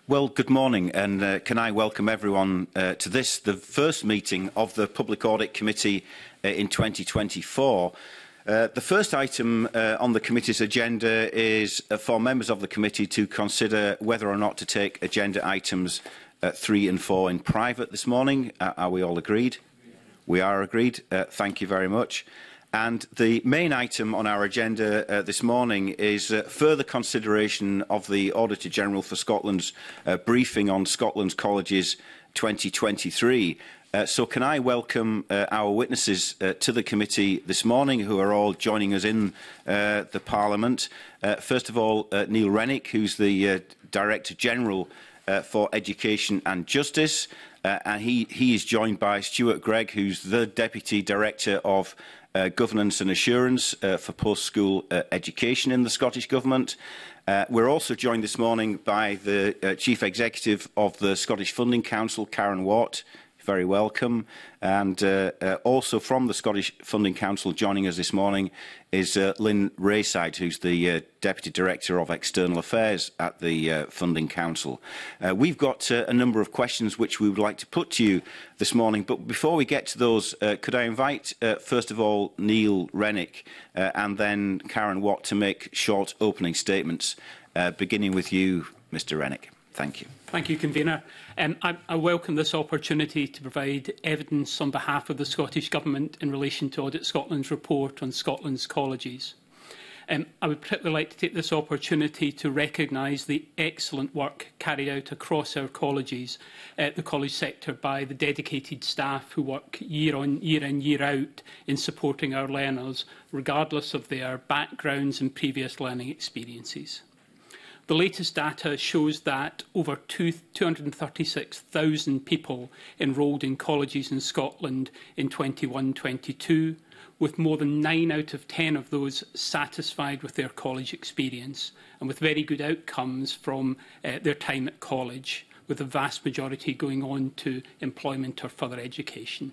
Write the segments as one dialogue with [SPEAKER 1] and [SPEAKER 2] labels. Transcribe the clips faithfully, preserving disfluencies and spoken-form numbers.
[SPEAKER 1] Well, good morning, and uh, can I welcome everyone uh, to this, the first meeting of the Public Audit Committee uh, in twenty twenty-four. Uh, the first item uh, on the committee's agenda is uh, for members of the committee to consider whether or not to take agenda items uh, three and four in private this morning. Uh, are we all agreed? We are agreed. Uh, thank you very much. And the main item on our agenda uh, this morning is uh, further consideration of the Auditor General for Scotland's uh, briefing on Scotland's colleges twenty twenty-three. Uh, so can I welcome uh, our witnesses uh, to the committee this morning, who are all joining us in uh, the Parliament. Uh, first of all, uh, Neil Rennick, who's the uh, Director General uh, for Education and Justice. Uh, and he, he is joined by Stuart Gregg, who's the Deputy Director of Uh, Governance and Assurance uh, for Post-School uh, Education in the Scottish Government. Uh, we're also joined this morning by the uh, Chief Executive of the Scottish Funding Council, Karen Watt. Very welcome. And uh, uh, also from the Scottish Funding Council joining us this morning is uh, Lynn Rayside, who's the uh, Deputy Director of External Affairs at the uh, Funding Council. Uh, we've got uh, a number of questions which we would like to put to you this morning, but before we get to those, uh, could I invite, uh, first of all, Neil Rennick uh, and then Karen Watt to make short opening statements, uh, beginning with you, Mr Rennick. Thank you.
[SPEAKER 2] Thank you, Convener. Um, I, I welcome this opportunity to provide evidence on behalf of the Scottish Government in relation to Audit Scotland's report on Scotland's colleges. Um, I would particularly like to take this opportunity to recognise the excellent work carried out across our colleges, uh, the college sector, by the dedicated staff who work year on, year in, year out in supporting our learners, regardless of their backgrounds and previous learning experiences. The latest data shows that over two hundred thirty-six thousand people enrolled in colleges in Scotland in twenty-one twenty-two, with more than nine out of ten of those satisfied with their college experience and with very good outcomes from uh, their time at college, with the vast majority going on to employment or further education.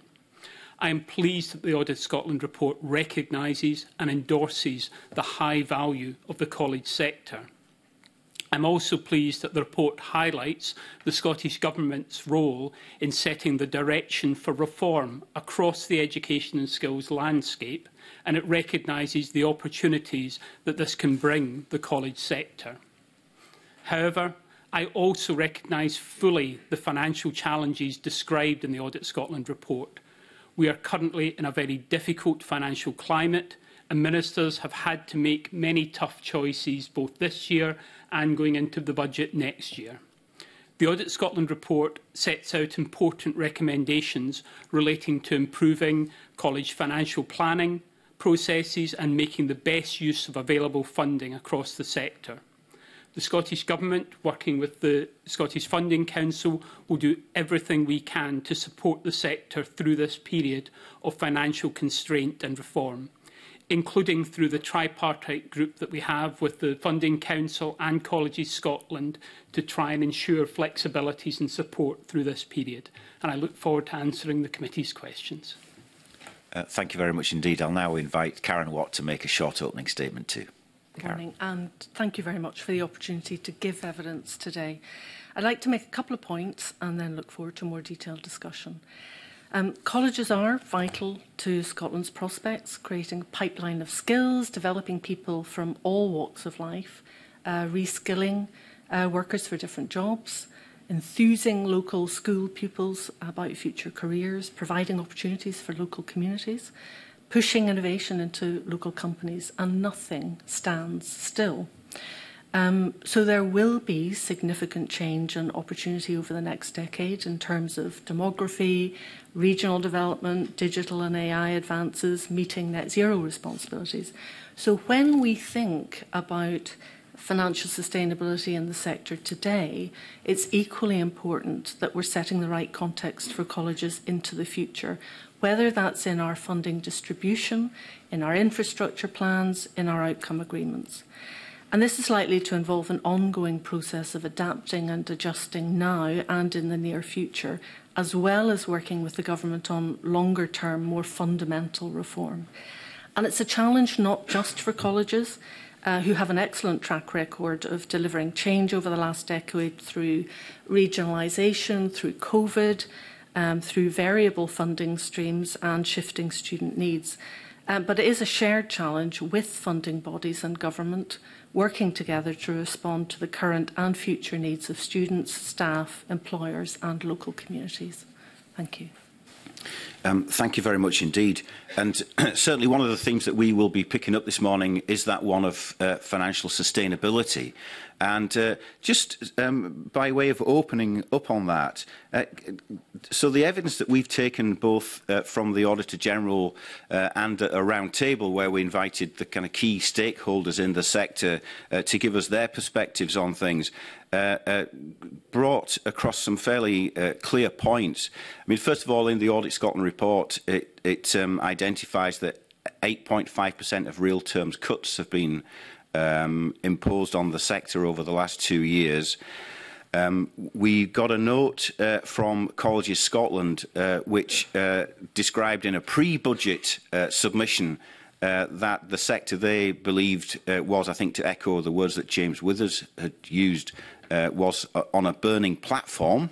[SPEAKER 2] I am pleased that the Audit Scotland report recognises and endorses the high value of the college sector. I'm also pleased that the report highlights the Scottish Government's role in setting the direction for reform across the education and skills landscape, and it recognises the opportunities that this can bring the college sector. However, I also recognise fully the financial challenges described in the Audit Scotland report. We are currently in a very difficult financial climate, and ministers have had to make many tough choices both this year and going into the budget next year. The Audit Scotland report sets out important recommendations relating to improving college financial planning processes and making the best use of available funding across the sector. The Scottish Government, working with the Scottish Funding Council, will do everything we can to support the sector through this period of financial constraint and reform, including through the tripartite group that we have with the Funding Council and Colleges Scotland to try and ensure flexibilities and support through this period. And I look forward to answering the committee's questions.
[SPEAKER 1] Uh, thank you very much indeed. I'll now invite Karen Watt to make a short opening statement too.
[SPEAKER 3] Good morning, and thank you very much for the opportunity to give evidence today. I'd like to make a couple of points and then look forward to more detailed discussion. Um, colleges are vital to Scotland's prospects, creating a pipeline of skills, developing people from all walks of life, uh, reskilling uh, workers for different jobs, enthusing local school pupils about future careers, providing opportunities for local communities, pushing innovation into local companies, and nothing stands still. Um, so there will be significant change and opportunity over the next decade in terms of demography, regional development, digital and A I advances, meeting net zero responsibilities. So when we think about financial sustainability in the sector today, it's equally important that we're setting the right context for colleges into the future, whether that's in our funding distribution, in our infrastructure plans, in our outcome agreements. And this is likely to involve an ongoing process of adapting and adjusting now and in the near future, as well as working with the government on longer-term, more fundamental reform. And it's a challenge not just for colleges. uh, who have an excellent track record of delivering change over the last decade through regionalisation, through COVID, um, through variable funding streams and shifting student needs. Um, but it is a shared challenge with funding bodies and government working together to respond to the current and future needs of students, staff, employers and local communities. Thank you.
[SPEAKER 1] Um, thank you very much indeed. And certainly one of the themes that we will be picking up this morning is that one of uh, financial sustainability. And uh, just um, by way of opening up on that, uh, so the evidence that we've taken both uh, from the Auditor General uh, and a round table where we invited the kind of key stakeholders in the sector uh, to give us their perspectives on things, uh, uh, brought across some fairly uh, clear points. I mean, first of all, in the Audit Scotland report, it, it um, identifies that eight point five percent of real terms cuts have been Um, imposed on the sector over the last two years. Um, we got a note uh, from Colleges Scotland uh, which uh, described in a pre-budget uh, submission uh, that the sector they believed uh, was, I think to echo the words that James Withers had used, uh, was uh, on a burning platform.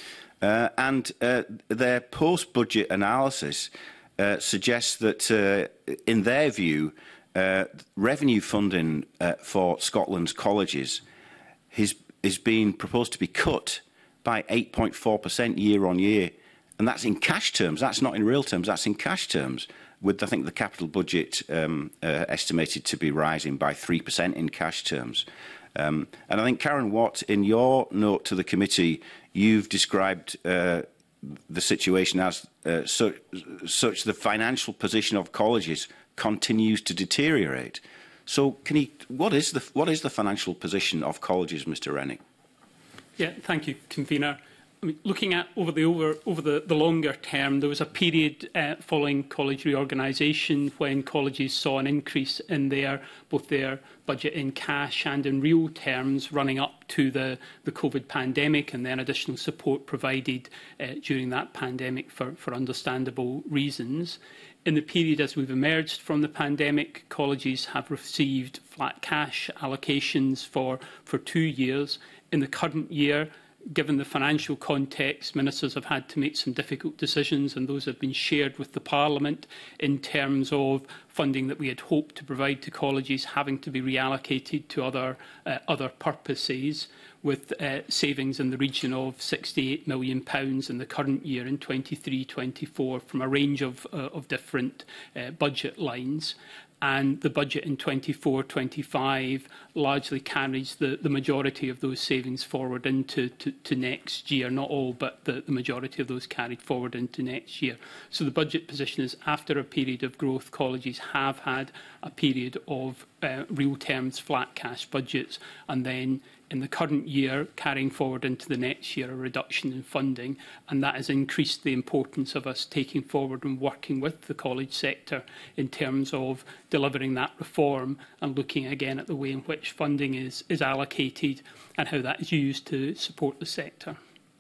[SPEAKER 1] Uh, and uh, their post-budget analysis uh, suggests that, uh, in their view, Uh, revenue funding uh, for Scotland's colleges is, is being proposed to be cut by eight point four percent year on year. And that's in cash terms. That's not in real terms. That's in cash terms, with, I think, the capital budget um, uh, estimated to be rising by three percent in cash terms. Um, and I think, Karen Watt, in your note to the committee, you've described uh, the situation as uh, such, such the financial position of colleges continues to deteriorate. So, can he, what is the what is the financial position of colleges, Mister Rennie?
[SPEAKER 2] Yeah, thank you, Convener. I mean, looking at over the over over the, the longer term, there was a period uh, following college reorganisation when colleges saw an increase in their both their budget in cash and in real terms, running up to the the COVID pandemic, and then additional support provided uh, during that pandemic for for understandable reasons. In the period as we've emerged from the pandemic, colleges have received flat cash allocations for, for two years. In the current year, given the financial context, ministers have had to make some difficult decisions, and those have been shared with the Parliament in terms of funding that we had hoped to provide to colleges having to be reallocated to other, uh, other purposes, with uh, savings in the region of sixty-eight million pounds in the current year in twenty-three twenty-four from a range of, uh, of different uh, budget lines. And the budget in twenty-four twenty-five largely carries the, the majority of those savings forward into to, to next year. Not all, but the, the majority of those carried forward into next year. So the budget position is, after a period of growth, colleges have had a period of uh, real terms flat cash budgets, and then in the current year, carrying forward into the next year, a reduction in funding, and that has increased the importance of us taking forward and working with the college sector in terms of delivering that reform and looking again at the way in which funding is, is allocated and how that is used to support the sector.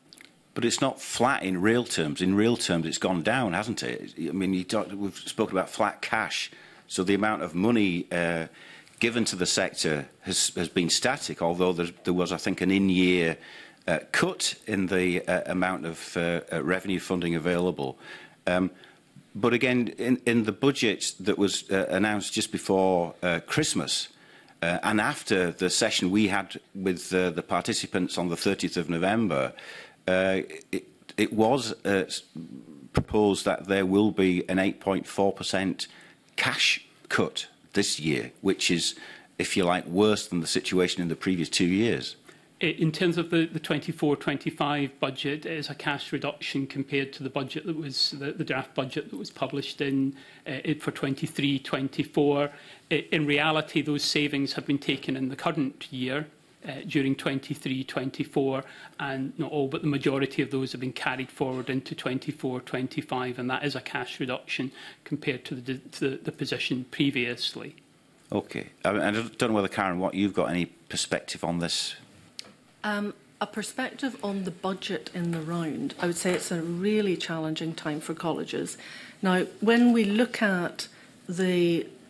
[SPEAKER 1] But it's not flat in real terms. In real terms, it's gone down, hasn't it? I mean, you talk, we've spoken about flat cash, so the amount of money uh, given to the sector has, has been static, although there, there was, I think, an in-year uh, cut in the uh, amount of uh, uh, revenue funding available. Um, but again, in, in the budget that was uh, announced just before uh, Christmas, uh, and after the session we had with uh, the participants on the thirtieth of November, uh, it, it was uh, proposed that there will be an eight point four percent cash cut this year, which is, if you like, worse than the situation in the previous two years.
[SPEAKER 2] In terms of the, the twenty-four twenty-five budget, it is a cash reduction compared to the budget that was the, the draft budget that was published in uh, it for twenty-three twenty-four. In reality, those savings have been taken in the current year uh, during twenty-three twenty-four, and not all, but the majority of those have been carried forward into twenty-four twenty-five, and that is a cash reduction compared to the, to the, the position previously.
[SPEAKER 1] Okay. I, mean, I don't know whether, Karen, what you've got any perspective on this?
[SPEAKER 3] Um, a perspective on the budget in the round. I would say it's a really challenging time for colleges. Now, when we look at the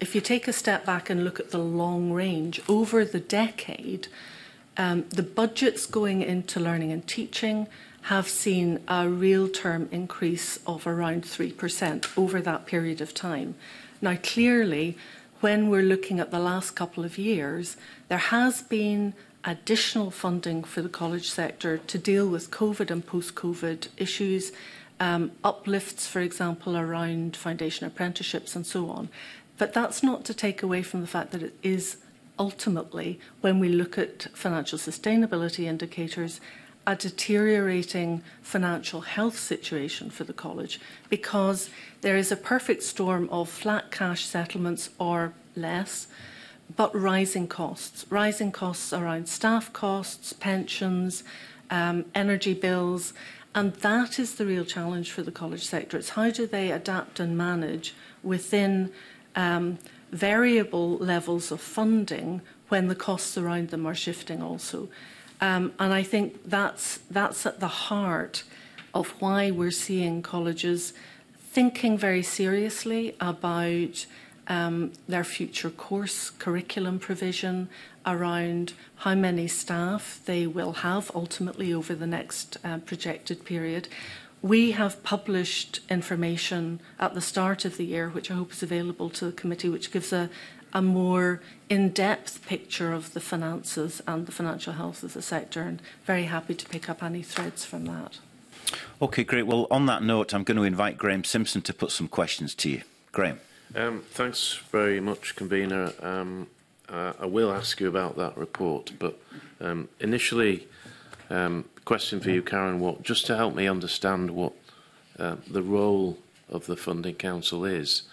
[SPEAKER 3] if you take a step back and look at the long range, over the decade, um, the budgets going into learning and teaching have seen a real term increase of around three percent over that period of time. Now, clearly, when we're looking at the last couple of years, there has been additional funding for the college sector to deal with COVID and post-COVID issues, um, uplifts, for example, around foundation apprenticeships and so on. But that's not to take away from the fact that it is ultimately, when we look at financial sustainability indicators, a deteriorating financial health situation for the college, because there is a perfect storm of flat cash settlements or less, but rising costs. Rising costs around staff costs, pensions, um, energy bills, and that is the real challenge for the college sector. It's how do they adapt and manage within um, variable levels of funding when the costs around them are shifting also. Um, and I think that's, that's at the heart of why we're seeing colleges thinking very seriously about um, their future course curriculum provision, around how many staff they will have ultimately over the next uh, projected period. We have published information at the start of the year, which I hope is available to the committee, which gives a, a more in-depth picture of the finances and the financial health of the sector, and very happy to pick up any threads from that.
[SPEAKER 1] Okay, great. Well, on that note, I'm going to invite Graham Simpson to put some questions to you. Graham.
[SPEAKER 4] Um, thanks very much, Convener. Um, uh, I will ask you about that report, but um, initially, um, question for you, Karen, what, just to help me understand what uh, the role of the Funding Council is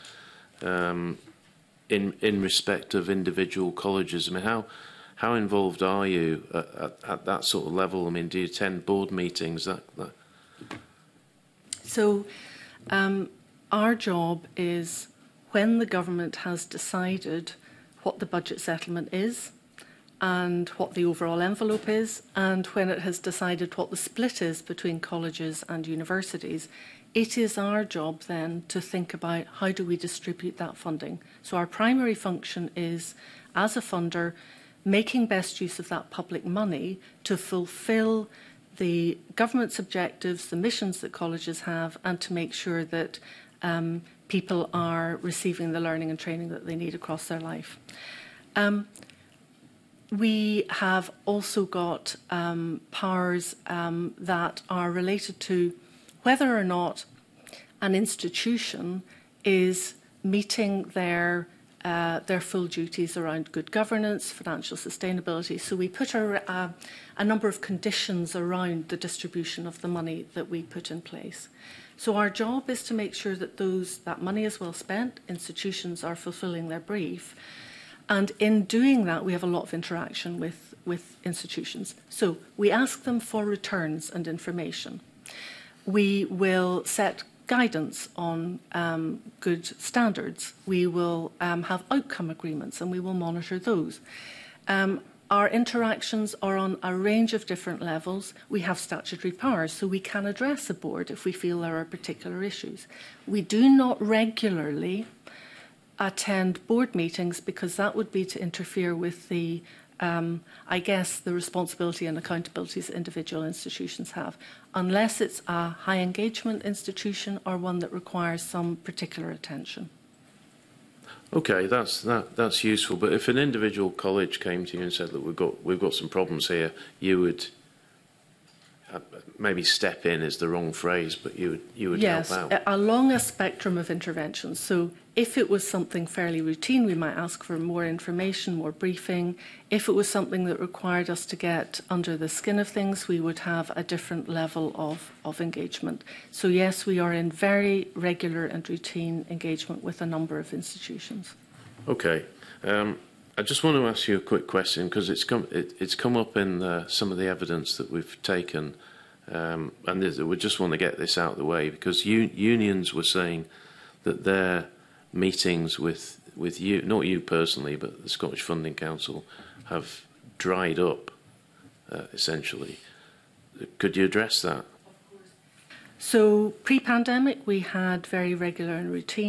[SPEAKER 4] um, in in respect of individual colleges. I mean, how how involved are you at, at, at that sort of level? I mean, do you attend board meetings? That, that?
[SPEAKER 3] So, um, our job is, when the government has decided what the budget settlement is and what the overall envelope is, and when it has decided what the split is between colleges and universities, it is our job then to think about how do we distribute that funding. So our primary function is, as a funder, making best use of that public money to fulfil the government's objectives, the missions that colleges have, and to make sure that um, people are receiving the learning and training that they need across their life. Um, we have also got um, powers um, that are related to whether or not an institution is meeting their uh, their full duties around good governance, financial sustainability. So we put a, a, a number of conditions around the distribution of the money that we put in place. So our job is to make sure that those that money is well spent, institutions are fulfilling their brief, and in doing that we have a lot of interaction with, with institutions. So we ask them for returns and information. We will set guidance on um, good standards. We will um, have outcome agreements and we will monitor those. Um, Our interactions are on a range of different levels. We have statutory powers, so we can address a board if we feel there are particular issues. We do not regularly attend board meetings because that would be to interfere with the, um, I guess, the responsibility and accountabilities that individual institutions have, unless it's a high engagement institution or one that requires some particular attention.
[SPEAKER 4] Okay, that's that that's useful. But if an individual college came to you and said, "Look, we've got we've got some problems here," you would uh, maybe step in is the wrong phrase, but you would you would
[SPEAKER 3] yes,
[SPEAKER 4] help out.
[SPEAKER 3] Along a spectrum of interventions. So if it was something fairly routine, we might ask for more information, more briefing. If it was something that required us to get under the skin of things, we would have a different level of, of engagement. So yes, we are in very regular and routine engagement with a number of institutions. Okay.
[SPEAKER 4] Um, I just want to ask you a quick question because it's come, it, it's come up in the, some of the evidence that we've taken, um, and we just want to get this out of the way because u unions were saying that their meetings with with you, not you personally, but the Scottish Funding Council, have dried up, uh, essentially. Could you address that?
[SPEAKER 3] So pre-pandemic, we had very regular and routine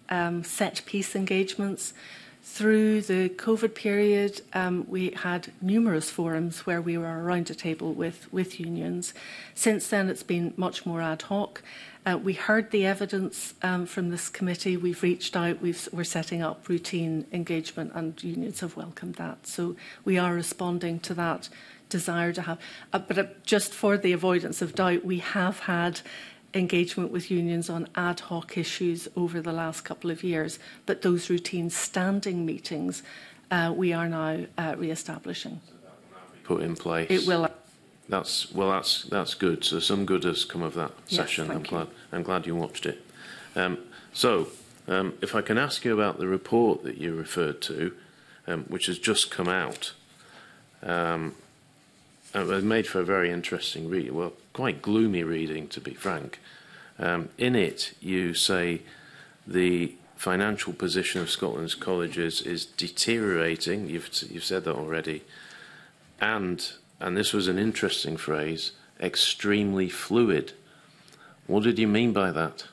[SPEAKER 3] um, set-piece engagements. Through the COVID period, um, we had numerous forums where we were around a table with, with unions. Since then, it's been much more ad hoc. Uh, we heard the evidence um, from this committee. We've reached out. We've, we're setting up routine engagement, and unions have welcomed that. So we are responding to that desire to have. Uh, but uh, just for the avoidance of doubt, we have had engagement with unions on ad hoc issues over the last couple of years, but those routine standing meetings uh, we are now uh, re-establishing.
[SPEAKER 4] Put in place.
[SPEAKER 3] It will.
[SPEAKER 4] That's well. That's that's good. So some good has come of that
[SPEAKER 3] Yes,
[SPEAKER 4] session. I'm
[SPEAKER 3] thank
[SPEAKER 4] glad.
[SPEAKER 3] you.
[SPEAKER 4] I'm glad you watched it. Um, so, um, if I can ask you about the report that you referred to, um, which has just come out, um, it was made for a very interesting read. Well, quite gloomy reading, to be frank. Um, in it, you say the financial position of Scotland's colleges is deteriorating. You've you've said that already, and and this was an interesting phrase, extremely fluid. What did you mean by that?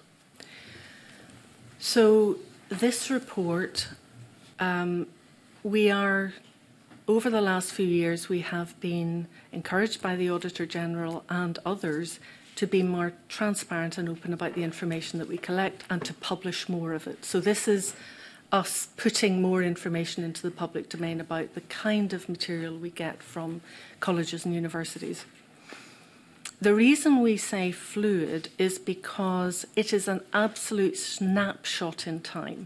[SPEAKER 3] So this report, um, we are, over the last few years, we have been encouraged by the Auditor General and others to be more transparent and open about the information that we collect and to publish more of it. So this is us putting more information into the public domain about the kind of material we get from colleges and universities. The reason we say fluid is because it is an absolute snapshot in time.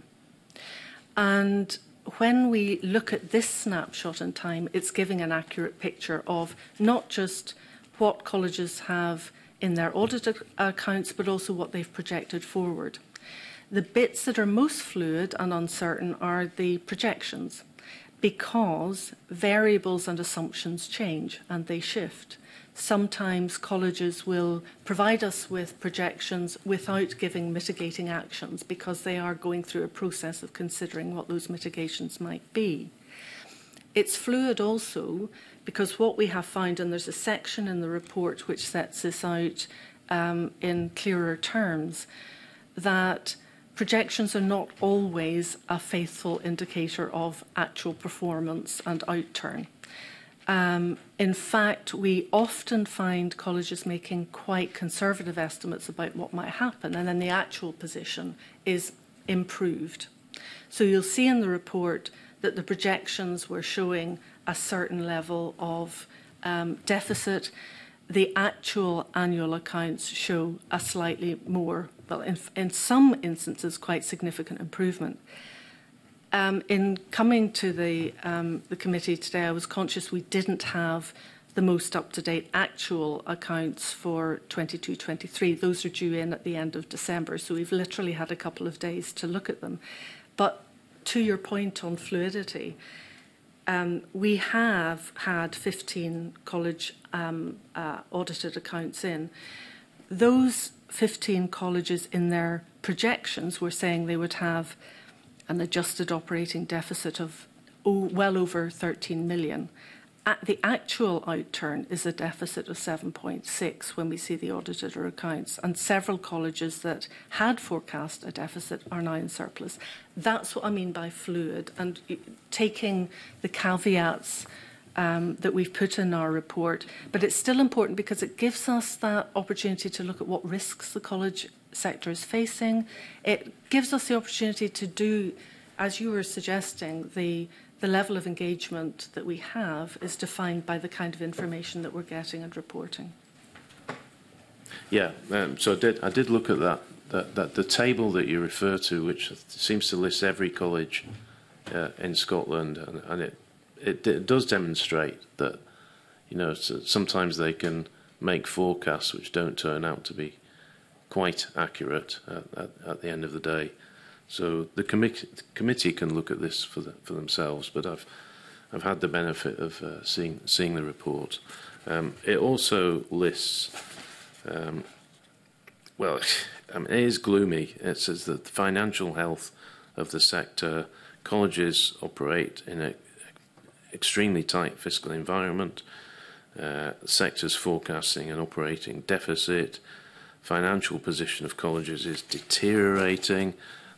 [SPEAKER 3] And when we look at this snapshot in time, it's giving an accurate picture of not just what colleges have in their audit ac- accounts, but also what they've projected forward. The bits that are most fluid and uncertain are the projections, because variables and assumptions change and they shift. Sometimes colleges will provide us with projections without giving mitigating actions because they are going through a process of considering what those mitigations might be. It's fluid also because what we have found, and there's a section in the report which sets this out um, in clearer terms, that projections are not always a faithful indicator of actual performance and outturn. Um, in fact, we often find colleges making quite conservative estimates about what might happen, and then the actual position is improved. So you'll see in the report that the projections were showing a certain level of um, deficit. The actual annual accounts show a slightly more, well, in, in some instances, quite significant improvement. Um, in coming to the, um, the committee today, I was conscious we didn't have the most up-to-date actual accounts for twenty-two twenty-three. Those are due in at the end of December, so we've literally had a couple of days to look at them. But to your point on fluidity, um, we have had fifteen college um, uh, audited accounts in. Those fifteen colleges in their projections were saying they would have an adjusted operating deficit of oh, well over thirteen million. At the actual outturn is a deficit of seven point six when we see the audited accounts, and several colleges that had forecast a deficit are now in surplus. That's what I mean by fluid, and taking the caveats um, that we've put in our report, but it's still important because it gives us that opportunity to look at what risks the college sector is facing. It gives us the opportunity to do, as you were suggesting, the the level of engagement that we have is defined by the kind of information that we're getting and reporting.
[SPEAKER 4] Yeah, um, so I did, I did look at that, that, that the table that you refer to, which seems to list every college uh, in Scotland, and, and it, it, it does demonstrate that, you know, so sometimes they can make forecasts which don't turn out to be quite accurate at, at, at the end of the day. So the, commi the committee can look at this for the, for themselves, but I've I've had the benefit of uh, seeing seeing the report. Um, it also lists, um, well, I mean, it is gloomy. It says that the financial health of the sector, colleges operate in an extremely tight fiscal environment. Uh, the sector's forecasting an operating deficit. Financial position of colleges is deteriorating.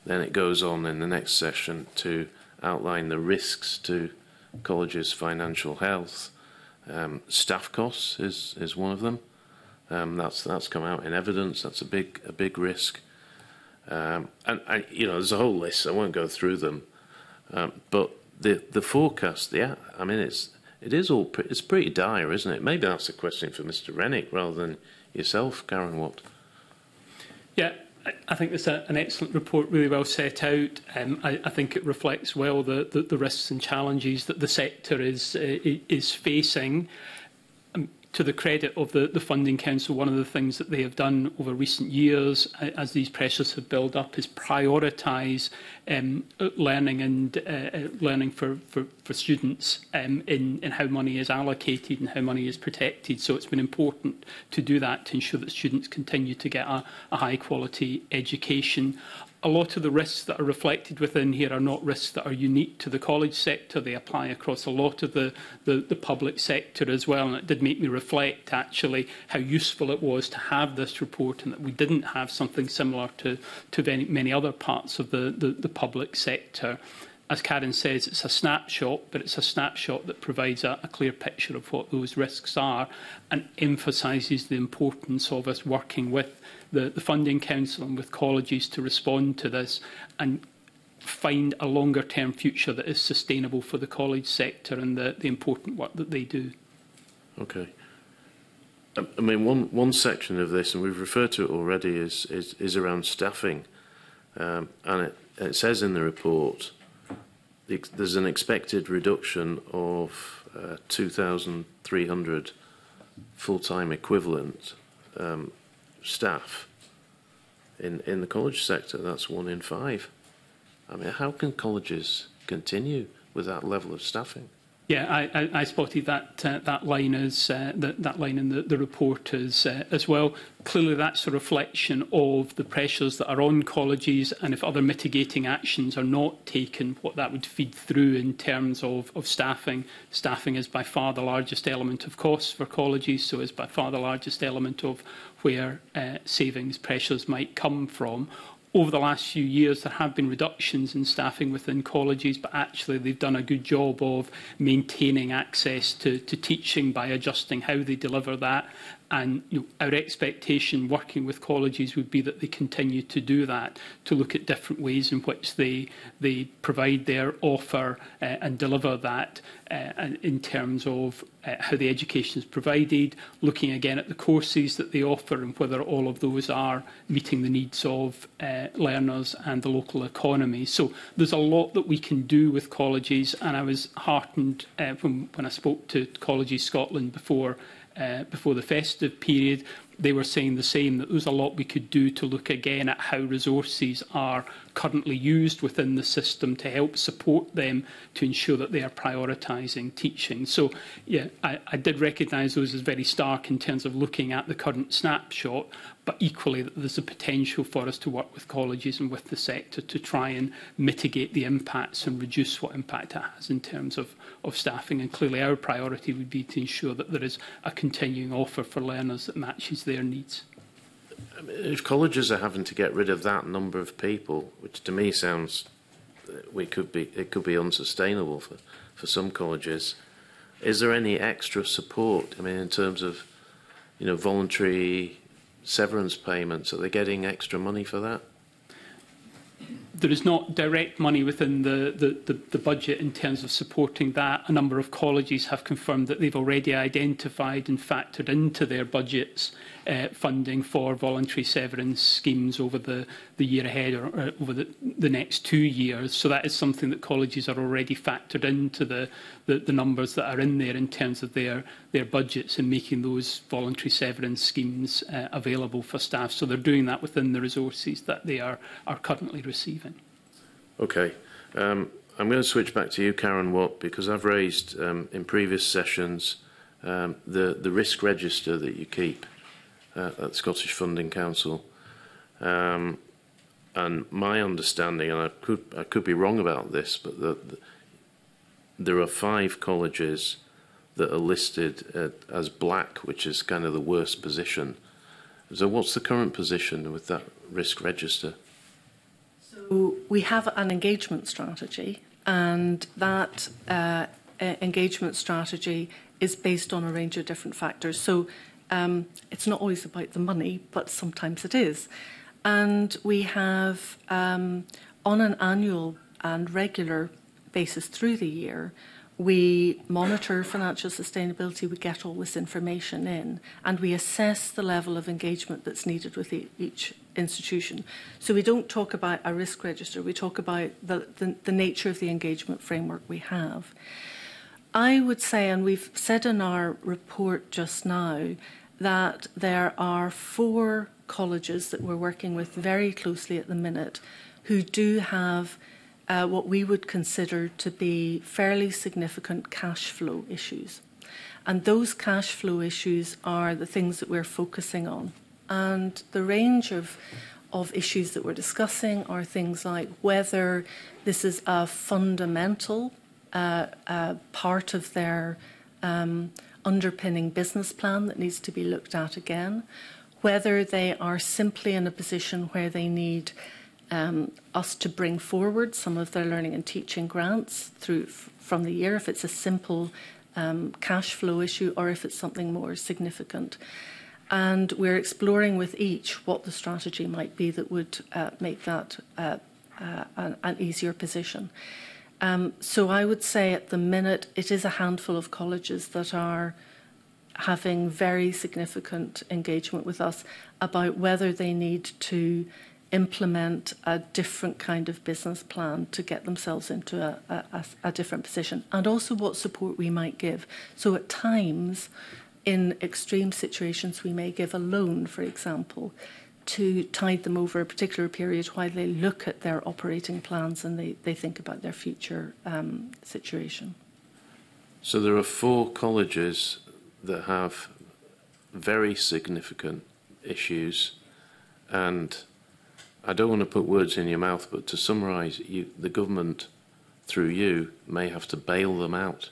[SPEAKER 4] Then it goes on in the next session to outline the risks to colleges' financial health. Um, staff costs is, is one of them. Um, that's that's come out in evidence. That's a big a big risk. Um, and, and you know, there's a whole list. I won't go through them. Um, but the the forecast, yeah, I mean, it's it is all pre it's pretty dire, isn't it? Maybe that's a question for Mister Rennick rather than yourself, Karen Watt.
[SPEAKER 2] Yeah, I think it's a, an excellent report, really well set out. Um, I, I think it reflects well the, the, the risks and challenges that the sector is uh, is facing. Um, to the credit of the, the Funding Council, one of the things that they have done over recent years, uh, as these pressures have built up, is prioritise um, learning and uh, learning for, for, for students um, in, in how money is allocated and how money is protected. So it's been important to do that to ensure that students continue to get a, a high quality education. A lot of the risks that are reflected within here are not risks that are unique to the college sector. They apply across a lot of the, the, the public sector as well. And it did make me reflect, actually, how useful it was to have this report and that we didn't have something similar to, to many, many other parts of the, the, the public sector. As Karen says, it's a snapshot, but it's a snapshot that provides a, a clear picture of what those risks are and emphasises the importance of us working with the, the Funding Council and with colleges to respond to this and find a longer-term future that is sustainable for the college sector and the, the important work that they do.
[SPEAKER 4] Okay. I mean, one, one section of this, and we've referred to it already, is, is, is around staffing. Um, and it, it says in the report there's an expected reduction of uh, two thousand three hundred full-time equivalent um, staff in, in the college sector. That's one in five. I mean, how can colleges continue with that level of staffing?
[SPEAKER 2] Yeah, I, I, I spotted that uh, that line as uh, that, that line in the, the report as uh, as well. Clearly, that's a reflection of the pressures that are on colleges, and if other mitigating actions are not taken, what that would feed through in terms of, of staffing. Staffing is by far the largest element of costs for colleges, so is by far the largest element of where uh, savings pressures might come from. Over the last few years, there have been reductions in staffing within colleges, but actually they've done a good job of maintaining access to, to teaching by adjusting how they deliver that. And you know, our expectation working with colleges would be that they continue to do that, to look at different ways in which they, they provide their offer uh, and deliver that uh, and in terms of uh, how the education is provided, looking again at the courses that they offer and whether all of those are meeting the needs of uh, learners and the local economy. So there's a lot that we can do with colleges, and I was heartened uh, when, when I spoke to Colleges Scotland before Uh, before the festive period. They were saying the same, that there's a lot we could do to look again at how resources are currently used within the system to help support them to ensure that they are prioritising teaching. So, yeah, I, I did recognise those as very stark in terms of looking at the current snapshot, but equally that there's a potential for us to work with colleges and with the sector to try and mitigate the impacts and reduce what impact it has in terms of, of staffing. And clearly our priority would be to ensure that there is a continuing offer for learners that matches their needs.
[SPEAKER 4] I mean, if colleges are having to get rid of that number of people, which to me sounds we could be it could be unsustainable for, for some colleges, is there any extra support? I mean, in terms of, you know, voluntary severance payments, are they getting extra money for that?
[SPEAKER 2] There is not direct money within the, the, the, the budget in terms of supporting that. A number of colleges have confirmed that they've already identified and factored into their budgets uh, funding for voluntary severance schemes over the, the year ahead or, or over the, the next two years. So that is something that colleges are already factored into the, the, the numbers that are in there in terms of their, their budgets and making those voluntary severance schemes uh, available for staff. So they're doing that within the resources that they are, are currently receiving.
[SPEAKER 4] Okay. Um, I'm going to switch back to you, Karen Watt, because I've raised um, in previous sessions um, the, the risk register that you keep uh, at Scottish Funding Council. Um, and my understanding, and I could, I could be wrong about this, but the, the, there are five colleges that are listed uh, as black, which is kind of the worst position. So what's the current position with that risk register?
[SPEAKER 3] So We have an engagement strategy, and that uh, engagement strategy is based on a range of different factors. So um, it's not always about the money, but sometimes it is. And we have, um, on an annual and regular basis through the year, we monitor financial sustainability, we get all this information in, and we assess the level of engagement that's needed with e each institution. So we don't talk about a risk register, we talk about the, the, the nature of the engagement framework we have. I would say, and we've said in our report just now, that there are four colleges that we're working with very closely at the minute who do have Uh, what we would consider to be fairly significant cash flow issues. And those cash flow issues are the things that we're focusing on. And the range of, of issues that we're discussing are things like whether this is a fundamental uh, uh, part of their um, underpinning business plan that needs to be looked at again, whether they are simply in a position where they need Um, us to bring forward some of their learning and teaching grants through f from the year, if it's a simple um, cash flow issue or if it's something more significant. And we're exploring with each what the strategy might be that would uh, make that uh, uh, an, an easier position. Um, so I would say at the minute it is a handful of colleges that are having very significant engagement with us about whether they need to implement a different kind of business plan to get themselves into a, a, a different position, and also what support we might give. So at times, in extreme situations, we may give a loan, for example, to tide them over a particular period while they look at their operating plans and they, they think about their future um, situation.
[SPEAKER 4] So there are four colleges that have very significant issues, and I don't want to put words in your mouth, but to summarise, you, the government, through you, may have to bail them out.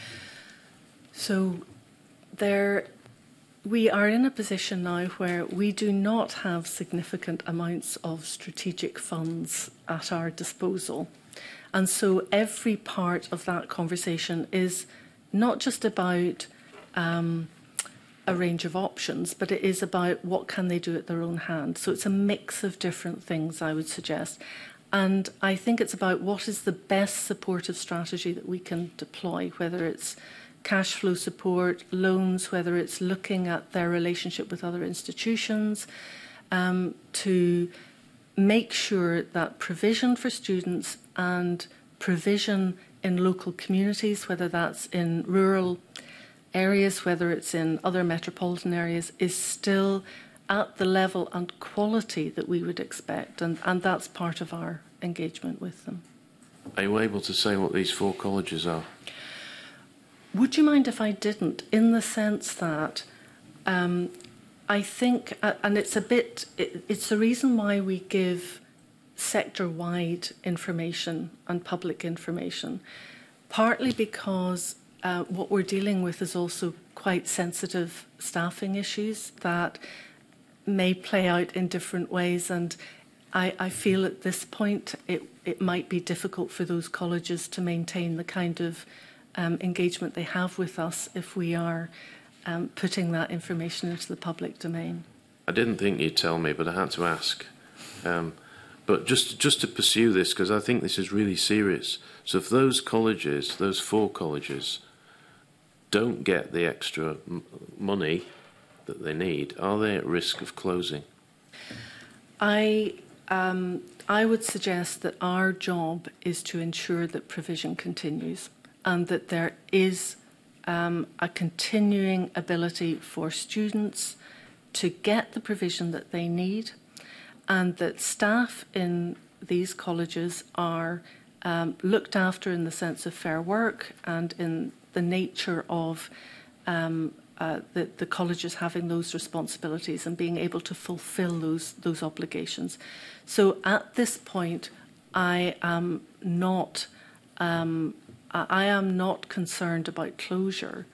[SPEAKER 3] So there, we are in a position now where we do not have significant amounts of strategic funds at our disposal. And so every part of that conversation is not just about um, a range of options, but it is about what can they do at their own hand. So it's a mix of different things, I would suggest. And I think it's about what is the best supportive strategy that we can deploy, whether it's cash flow support, loans, whether it's looking at their relationship with other institutions, um, to make sure that provision for students and provision in local communities, whether that's in rural areas, whether it's in other metropolitan areas, is still at the level and quality that we would expect, and, and that's part of our engagement with them.
[SPEAKER 4] Are you able to say what these four colleges are?
[SPEAKER 3] Would you mind if I didn't, in the sense that um, I think, uh, and it's a bit, it, it's the reason why we give sector-wide information and public information, partly because Uh, what we're dealing with is also quite sensitive staffing issues that may play out in different ways, and I, I feel at this point it, it might be difficult for those colleges to maintain the kind of um, engagement they have with us if we are um, putting that information into the public domain.
[SPEAKER 4] I didn't think you'd tell me, but I had to ask. Um, but just, just to pursue this, because I think this is really serious. So if those colleges, those four colleges, don't get the extra m money that they need, are they at risk of closing?
[SPEAKER 3] I, um, I would suggest that our job is to ensure that provision continues and that there is um, a continuing ability for students to get the provision that they need, and that staff in these colleges are um, looked after in the sense of fair work and in the nature of um, uh, the, the colleges having those responsibilities and being able to fulfil those, those obligations. So at this point, I am not, um, I am not concerned about closure.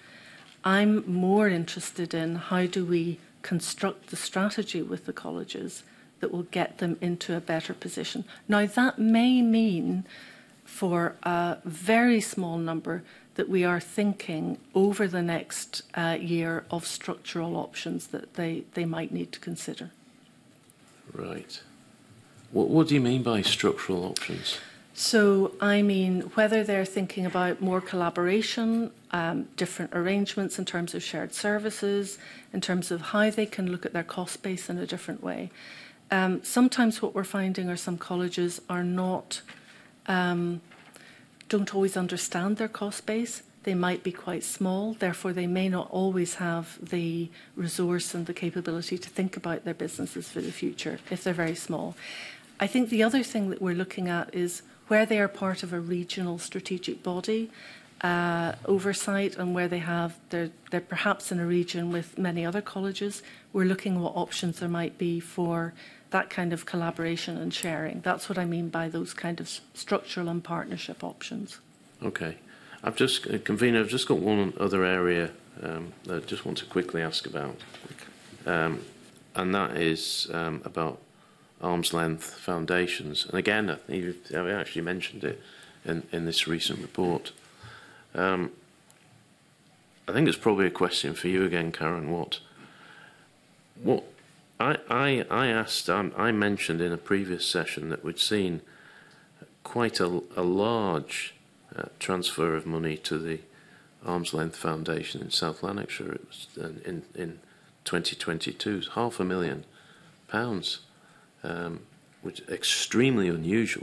[SPEAKER 3] I'm more interested in how do we construct the strategy with the colleges that will get them into a better position. Now, that may mean for a very small number that we are thinking over the next uh, year of structural options that they, they might need to consider.
[SPEAKER 4] Right. What, what do you mean by structural options?
[SPEAKER 3] So, I mean, whether they're thinking about more collaboration, um, different arrangements in terms of shared services, in terms of how they can look at their cost base in a different way. Um, sometimes what we're finding are some colleges are not, um, don't always understand their cost base. They might be quite small, therefore they may not always have the resource and the capability to think about their businesses for the future if they're very small. I think the other thing that we're looking at is where they are part of a regional strategic body uh, oversight and where they have, they're, they're perhaps in a region with many other colleges, we're looking at what options there might be for that kind of collaboration and sharing. That's what I mean by those kind of structural and partnership options.
[SPEAKER 4] Okay. I've just, uh, Convener, I've just got one other area um, that I just want to quickly ask about. Um, and that is um, about arm's length foundations. And again, I think you've I actually mentioned it in, in this recent report. Um, I think it's probably a question for you again, Karen. What, what I, I, I asked, um, I mentioned in a previous session that we'd seen quite a, a large uh, transfer of money to the Arm's Length Foundation in South Lanarkshire. It was in, in twenty twenty-two, half a million pounds. Um, which is extremely unusual.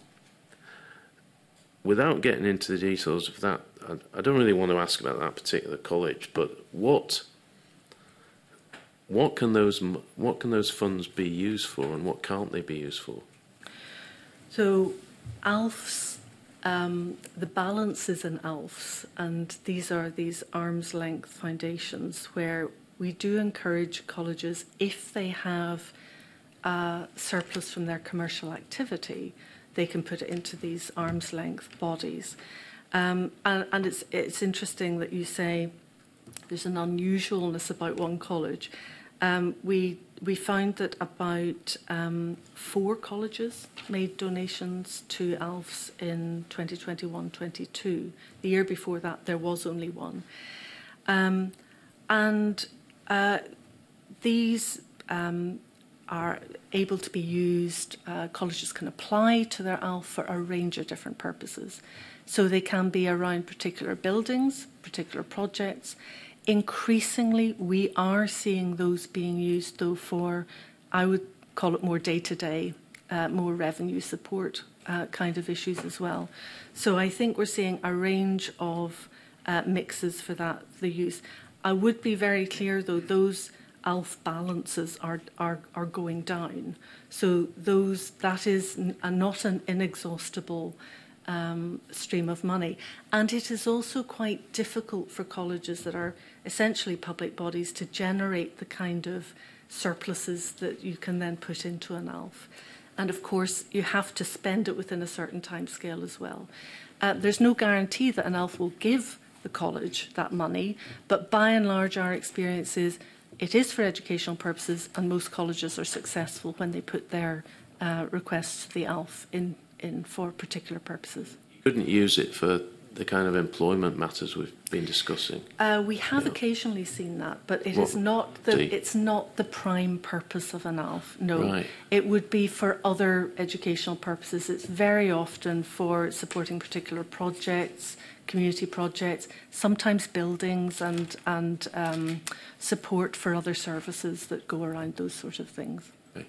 [SPEAKER 4] Without getting into the details of that, I, I don't really want to ask about that particular college, but what what can those what can those funds be used for, and what can't they be used for?
[SPEAKER 3] So, A L Fs, um, the balance is in A L Fs, and these are these arm's length foundations where we do encourage colleges, if they have Uh, surplus from their commercial activity, they can put it into these arm's length bodies. Um, and and it's, it's interesting that you say there's an unusualness about one college. Um, we, we found that about um, four colleges made donations to A L Fs in twenty twenty-one twenty-two. The year before that, there was only one. Um, and uh, these um, are able to be used, uh, colleges can apply to their A L F for a range of different purposes. So they can be around particular buildings, particular projects. Increasingly, we are seeing those being used, though, for, I would call it more day-to-day, uh, more revenue support uh, kind of issues as well. So I think we're seeing a range of uh, mixes for that, the use. I would be very clear, though, those A L F balances are, are, are going down. So those, that is n a, not an inexhaustible um, stream of money. And it is also quite difficult for colleges that are essentially public bodies to generate the kind of surpluses that you can then put into an A L F. And of course, you have to spend it within a certain time scale as well. Uh, there's no guarantee that an A L F will give the college that money, but by and large our experience is it is for educational purposes, and most colleges are successful when they put their uh, requests to the A L F in, in for particular purposes. You
[SPEAKER 4] couldn't use it for the kind of employment matters we've been discussing?
[SPEAKER 3] Uh, we have
[SPEAKER 4] yeah.
[SPEAKER 3] occasionally seen that, but it
[SPEAKER 4] what
[SPEAKER 3] is not the
[SPEAKER 4] you...
[SPEAKER 3] it's not the prime purpose of an A L F. No,
[SPEAKER 4] right.
[SPEAKER 3] It would be for other educational purposes. It's very often for supporting particular projects, community projects, sometimes buildings and and um, support for other services that go around those sort of things.
[SPEAKER 4] Okay.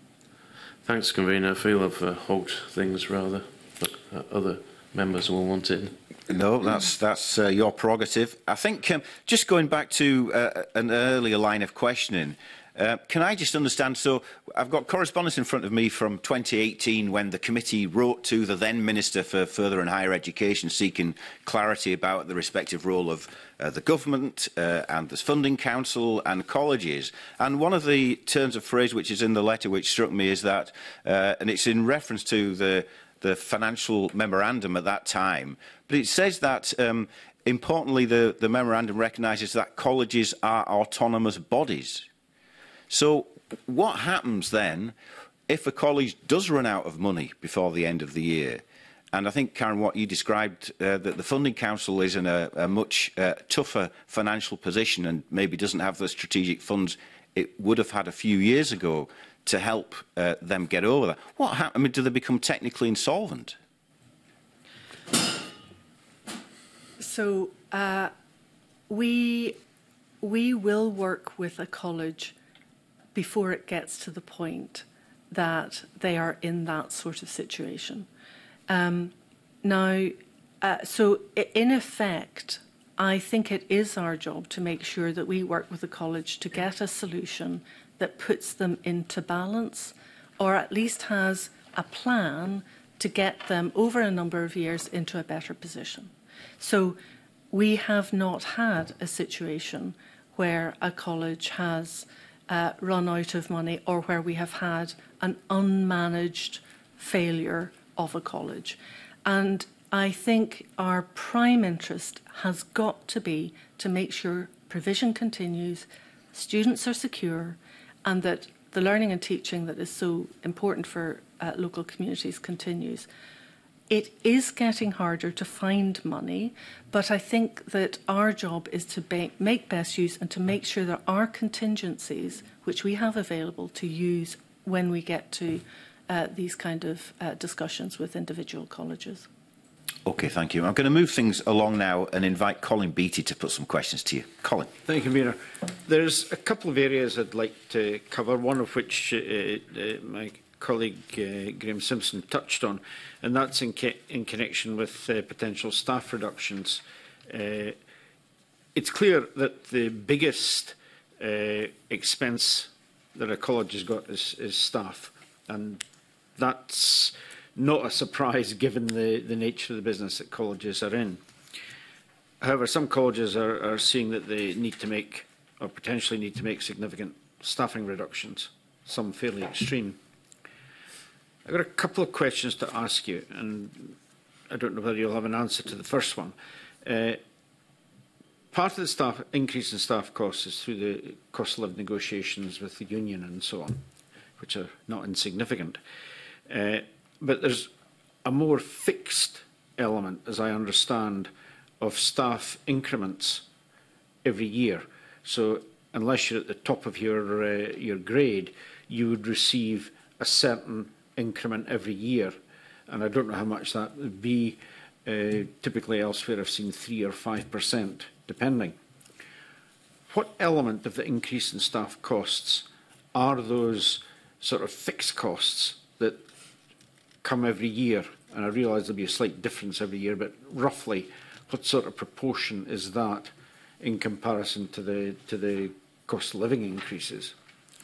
[SPEAKER 4] Thanks, Convener. I feel I've uh, hogged things rather, but uh, other members will want it.
[SPEAKER 1] No, that's that's uh, your prerogative. I think um, just going back to uh, an earlier line of questioning, uh, can I just understand? So I've got correspondence in front of me from twenty eighteen when the committee wrote to the then Minister for Further and Higher Education seeking clarity about the respective role of uh, the government uh, and the funding council and colleges. And one of the turns of phrase which is in the letter which struck me is that, uh, and it's in reference to the the financial memorandum at that time, but it says that, um, importantly, the, the memorandum recognises that colleges are autonomous bodies. So what happens then if a college does run out of money before the end of the year? And I think, Karen, what you described, uh, that the Funding Council is in a, a much uh, tougher financial position and maybe doesn't have the strategic funds it would have had a few years ago to help uh, them get over that. What happens? I mean, do they become technically insolvent?
[SPEAKER 3] So uh, we, we will work with a college before it gets to the point that they are in that sort of situation. Um, now, uh, so in effect, I think it is our job to make sure that we work with the college to get a solution that puts them into balance, or at least has a plan to get them over a number of years into a better position. So we have not had a situation where a college has uh, run out of money, or where we have had an unmanaged failure of a college. And I think our prime interest has got to be to make sure provision continues, students are secure, and that the learning and teaching that is so important for uh, local communities continues. It is getting harder to find money, but I think that our job is to make best use and to make sure there are contingencies which we have available to use when we get to uh, these kind of uh, discussions with individual colleges.
[SPEAKER 1] OK, thank you. I'm going to move things along now and invite Colin Beattie to put some questions to you. Colin.
[SPEAKER 5] Thank you, Mayor. There's a couple of areas I'd like to cover, one of which uh, uh, my colleague uh, Graham Simpson touched on, and that's in, in connection with uh, potential staff reductions. Uh, it's clear that the biggest uh, expense that a college has got is, is staff, and that's not a surprise given the, the nature of the business that colleges are in. However, some colleges are, are seeing that they need to make, or potentially need to make, significant staffing reductions, some fairly extreme. I've got a couple of questions to ask you, and I don't know whether you'll have an answer to the first one. Uh, part of the staff increase in staff costs is through the cost of living negotiations with the union and so on, which are not insignificant. Uh, but there's a more fixed element, as I understand, of staff increments every year. So unless you're at the top of your, uh, your grade, you would receive a certain increment every year. And I don't know how much that would be. Uh, typically elsewhere I've seen three or five percent, depending. What element of the increase in staff costs are those sort of fixed costs that come every year? And I realise there'll be a slight difference every year, but roughly what sort of proportion is that in comparison to the, to the cost of living increases?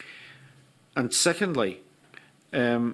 [SPEAKER 5] And secondly, um,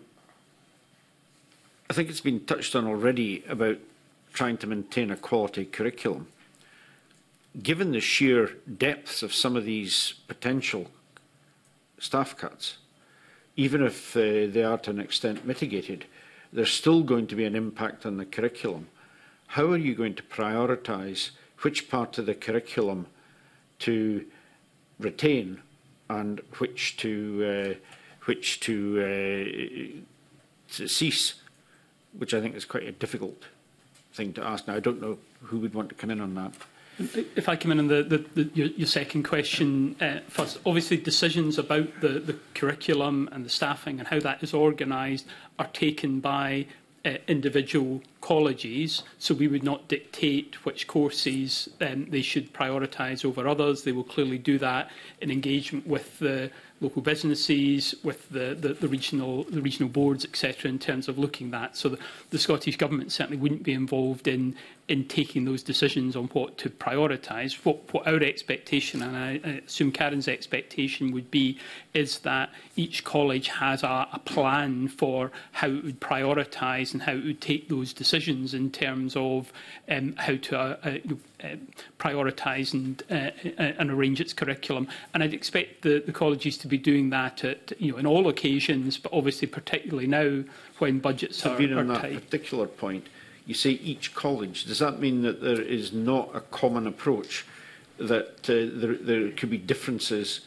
[SPEAKER 5] I think it's been touched on already about trying to maintain a quality curriculum. Given the sheer depths of some of these potential staff cuts, even if uh, they are to an extent mitigated, there's still going to be an impact on the curriculum. How are you going to prioritise which part of the curriculum to retain and which to, uh, which to, uh, to cease, which I think is quite a difficult thing to ask. Now, I don't know who would want to come in on that.
[SPEAKER 2] If I come in on the, the, the, your, your second question uh, first, obviously decisions about the, the curriculum and the staffing and how that is organised are taken by uh, individual colleges, so we would not dictate which courses um, they should prioritise over others. They will clearly do that in engagement with the local businesses, with the, the, the regional the regional boards, et cetera, in terms of looking at that. So the, the Scottish Government certainly wouldn't be involved in in taking those decisions on what to prioritise. What, what our expectation, and I, I assume Karen's expectation would be, is that each college has a, a plan for how it would prioritise and how it would take those decisions in terms of um, how to uh, uh, uh, prioritise and, uh, and arrange its curriculum. And I'd expect the, the colleges to be doing that at, you know, in all occasions, but obviously particularly now when budgets are,
[SPEAKER 5] are
[SPEAKER 2] on
[SPEAKER 5] that
[SPEAKER 2] tight.
[SPEAKER 5] Particular point, you say each college. Does that mean that there is not a common approach, that uh, there, there could be differences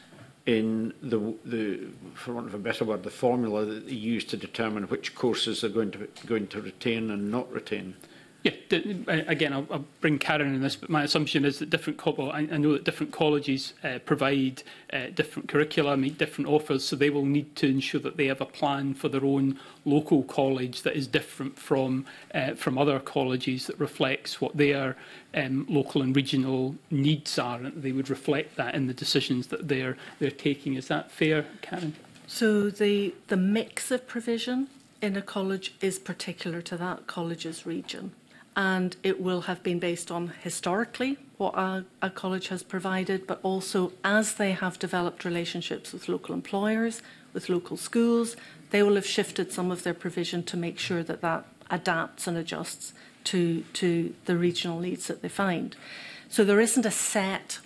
[SPEAKER 5] in the, the, for want of a better word, the formula that they use to determine which courses they're going to, going to retain and not retain?
[SPEAKER 2] Yeah, again, I'll, I'll bring Karen in this, but my assumption is that different, well, I, I know that different colleges uh, provide uh, different curricula, make different offers, so they will need to ensure that they have a plan for their own local college that is different from uh, from other colleges, that reflects what their um, local and regional needs are, and they would reflect that in the decisions that they're they're taking. Is that fair, Karen?
[SPEAKER 3] So the the mix of provision in a college is particular to that college's region. And it will have been based on historically what a, a college has provided, but also as they have developed relationships with local employers, with local schools, they will have shifted some of their provision to make sure that that adapts and adjusts to, to the regional needs that they find. So there isn't a set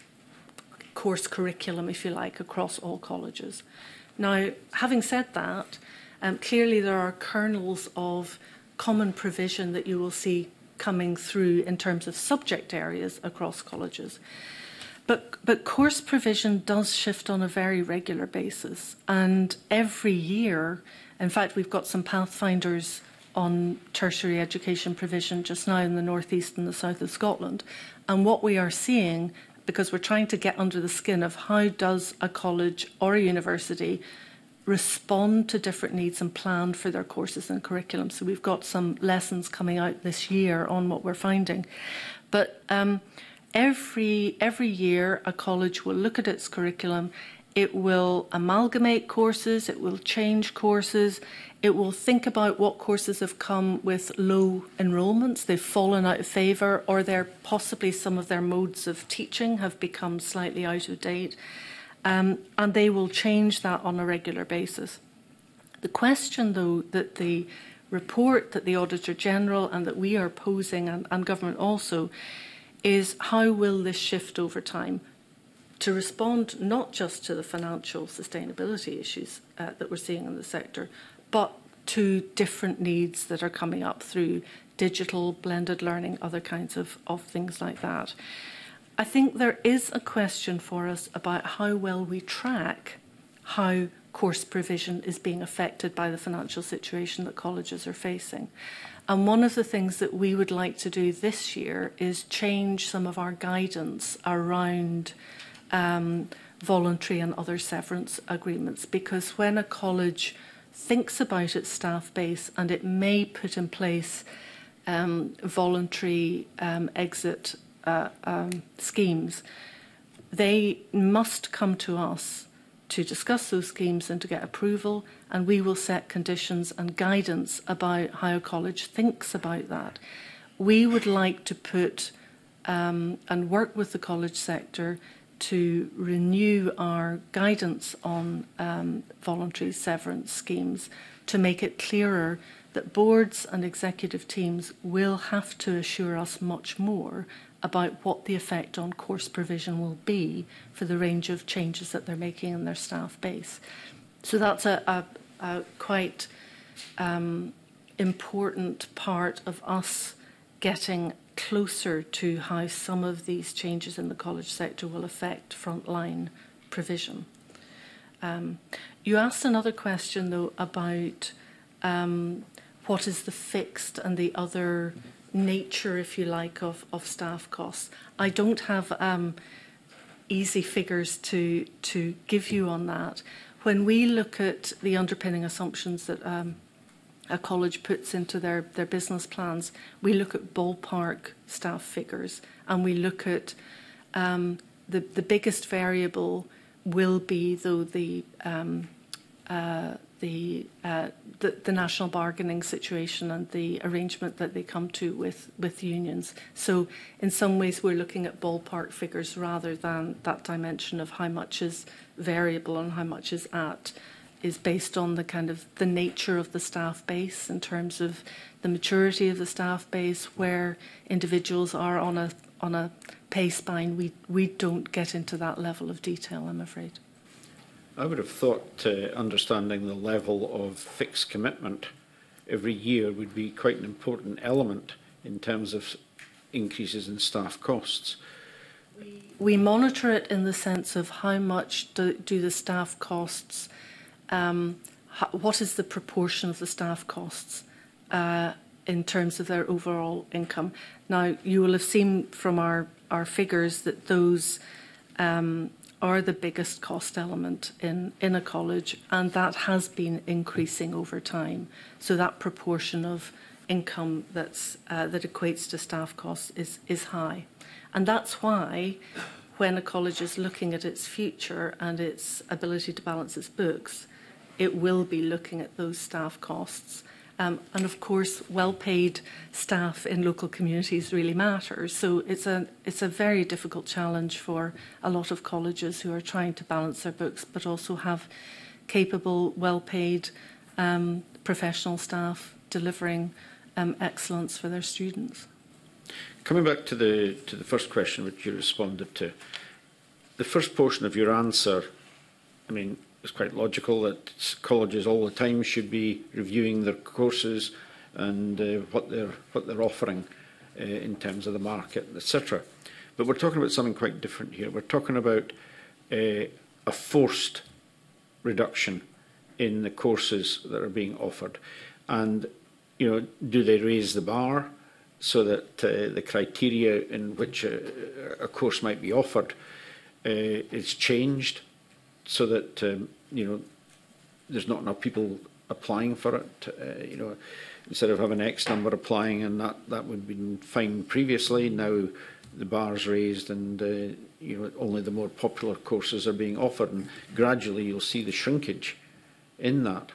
[SPEAKER 3] course curriculum, if you like, across all colleges. Now, having said that, um, clearly there are kernels of common provision that you will see coming through in terms of subject areas across colleges. But, but course provision does shift on a very regular basis. And every year, in fact, we've got some pathfinders on tertiary education provision just now in the north east and the south of Scotland. And what we are seeing, because we're trying to get under the skin of how does a college or a university respond to different needs and plan for their courses and curriculum. So we've got some lessons coming out this year on what we're finding. But um, every, every year a college will look at its curriculum, it will amalgamate courses, it will change courses, it will think about what courses have come with low enrolments, they've fallen out of favour, or they're possibly some of their modes of teaching have become slightly out of date. Um, and they will change that on a regular basis. The question, though, that the report that the Auditor General and that we are posing, and, and government also, is how will this shift over time to respond not just to the financial sustainability issues uh, that we're seeing in the sector, but to different needs that are coming up through digital, blended learning, other kinds of, of things like that. I think there is a question for us about how well we track how course provision is being affected by the financial situation that colleges are facing. And one of the things that we would like to do this year is change some of our guidance around um, voluntary and other severance agreements, because when a college thinks about its staff base and it may put in place um, voluntary um, exit Uh, um, schemes, they must come to us to discuss those schemes and to get approval, and we will set conditions and guidance about how a college thinks about that. We would like to put um, and work with the college sector to renew our guidance on um, voluntary severance schemes to make it clearer that boards and executive teams will have to assure us much more about what the effect on course provision will be for the range of changes that they're making in their staff base. So that's a, a, a quite um, important part of us getting closer to how some of these changes in the college sector will affect frontline provision. Um, you asked another question, though, about um, what is the fixed and the other nature, if you like, of, of staff costs. I don't have um, easy figures to, to give you on that. When we look at the underpinning assumptions that um, a college puts into their, their business plans, we look at ballpark staff figures, and we look at um, the, the biggest variable will be, though, the um, uh, The, uh, the, the national bargaining situation and the arrangement that they come to with, with unions. So in some ways we're looking at ballpark figures rather than that dimension of how much is variable and how much is at, is based on the kind of the nature of the staff base in terms of the maturity of the staff base, where individuals are on a, on a pay spine. We, we don't get into that level of detail, I'm afraid.
[SPEAKER 5] I would have thought uh, understanding the level of fixed commitment every year would be quite an important element in terms of increases in staff costs.
[SPEAKER 3] We, we monitor it in the sense of how much do, do the staff costs, um, how, what is the proportion of the staff costs uh, in terms of their overall income. Now, you will have seen from our, our figures that those um, are the biggest cost element in, in a college, and that has been increasing over time. So that proportion of income that's, uh, that equates to staff costs is, is high. And that's why when a college is looking at its future and its ability to balance its books, it will be looking at those staff costs. Um, and of course, well-paid staff in local communities really matters. So it's a, it's a very difficult challenge for a lot of colleges who are trying to balance their books, but also have capable, well-paid um, professional staff delivering um, excellence for their students.
[SPEAKER 5] Coming back to the, to the first question which you responded to, the first portion of your answer, I mean, it's quite logical that colleges all the time should be reviewing their courses and uh, what they're what they're offering uh, in terms of the market, et cetera. But we're talking about something quite different here. We're talking about uh, a forced reduction in the courses that are being offered, and you know, do they raise the bar so that uh, the criteria in which a, a course might be offered uh, is changed, so that um, you know, there's not enough people applying for it. Uh, you know, instead of having X number applying, and that that would be fine previously. Now the bar's raised, and uh, you know, only the more popular courses are being offered, and gradually you'll see the shrinkage in that.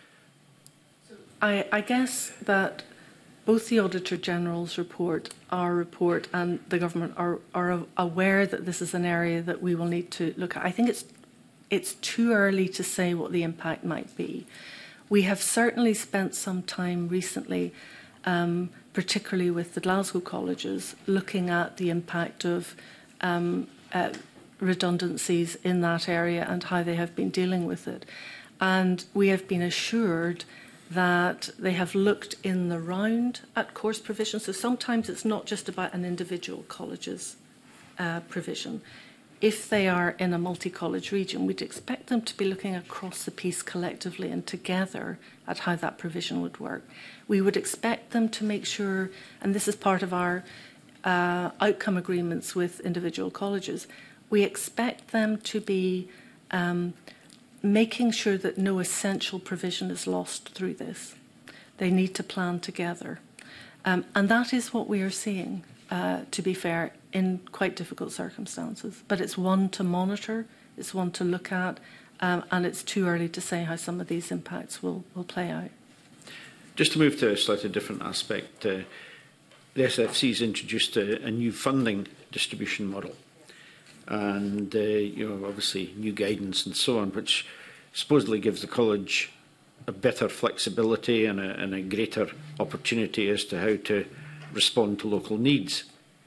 [SPEAKER 3] I, I guess that both the Auditor General's report, our report, and the government are, are aware that this is an area that we will need to look at. I think it's It's too early to say what the impact might be. We have certainly spent some time recently, um, particularly with the Glasgow colleges, looking at the impact of um, uh, redundancies in that area and how they have been dealing with it. And we have been assured that they have looked in the round at course provision. So sometimes it's not just about an individual college's uh, provision. If they are in a multi-college region, we'd expect them to be looking across the piece collectively and together at how that provision would work. We would expect them to make sure, and this is part of our uh, outcome agreements with individual colleges, we expect them to be um, making sure that no essential provision is lost through this. They need to plan together. Um, and that is what we are seeing, uh, to be fair, in quite difficult circumstances. But it's one to monitor, it's one to look at, um, and it's too early to say how some of these impacts will, will play out.
[SPEAKER 5] Just to move to a slightly different aspect, uh, the S F C has introduced a, a new funding distribution model, and uh, you know, obviously new guidance and so on, which supposedly gives the college a better flexibility and a, and a greater opportunity as to how to respond to local needs.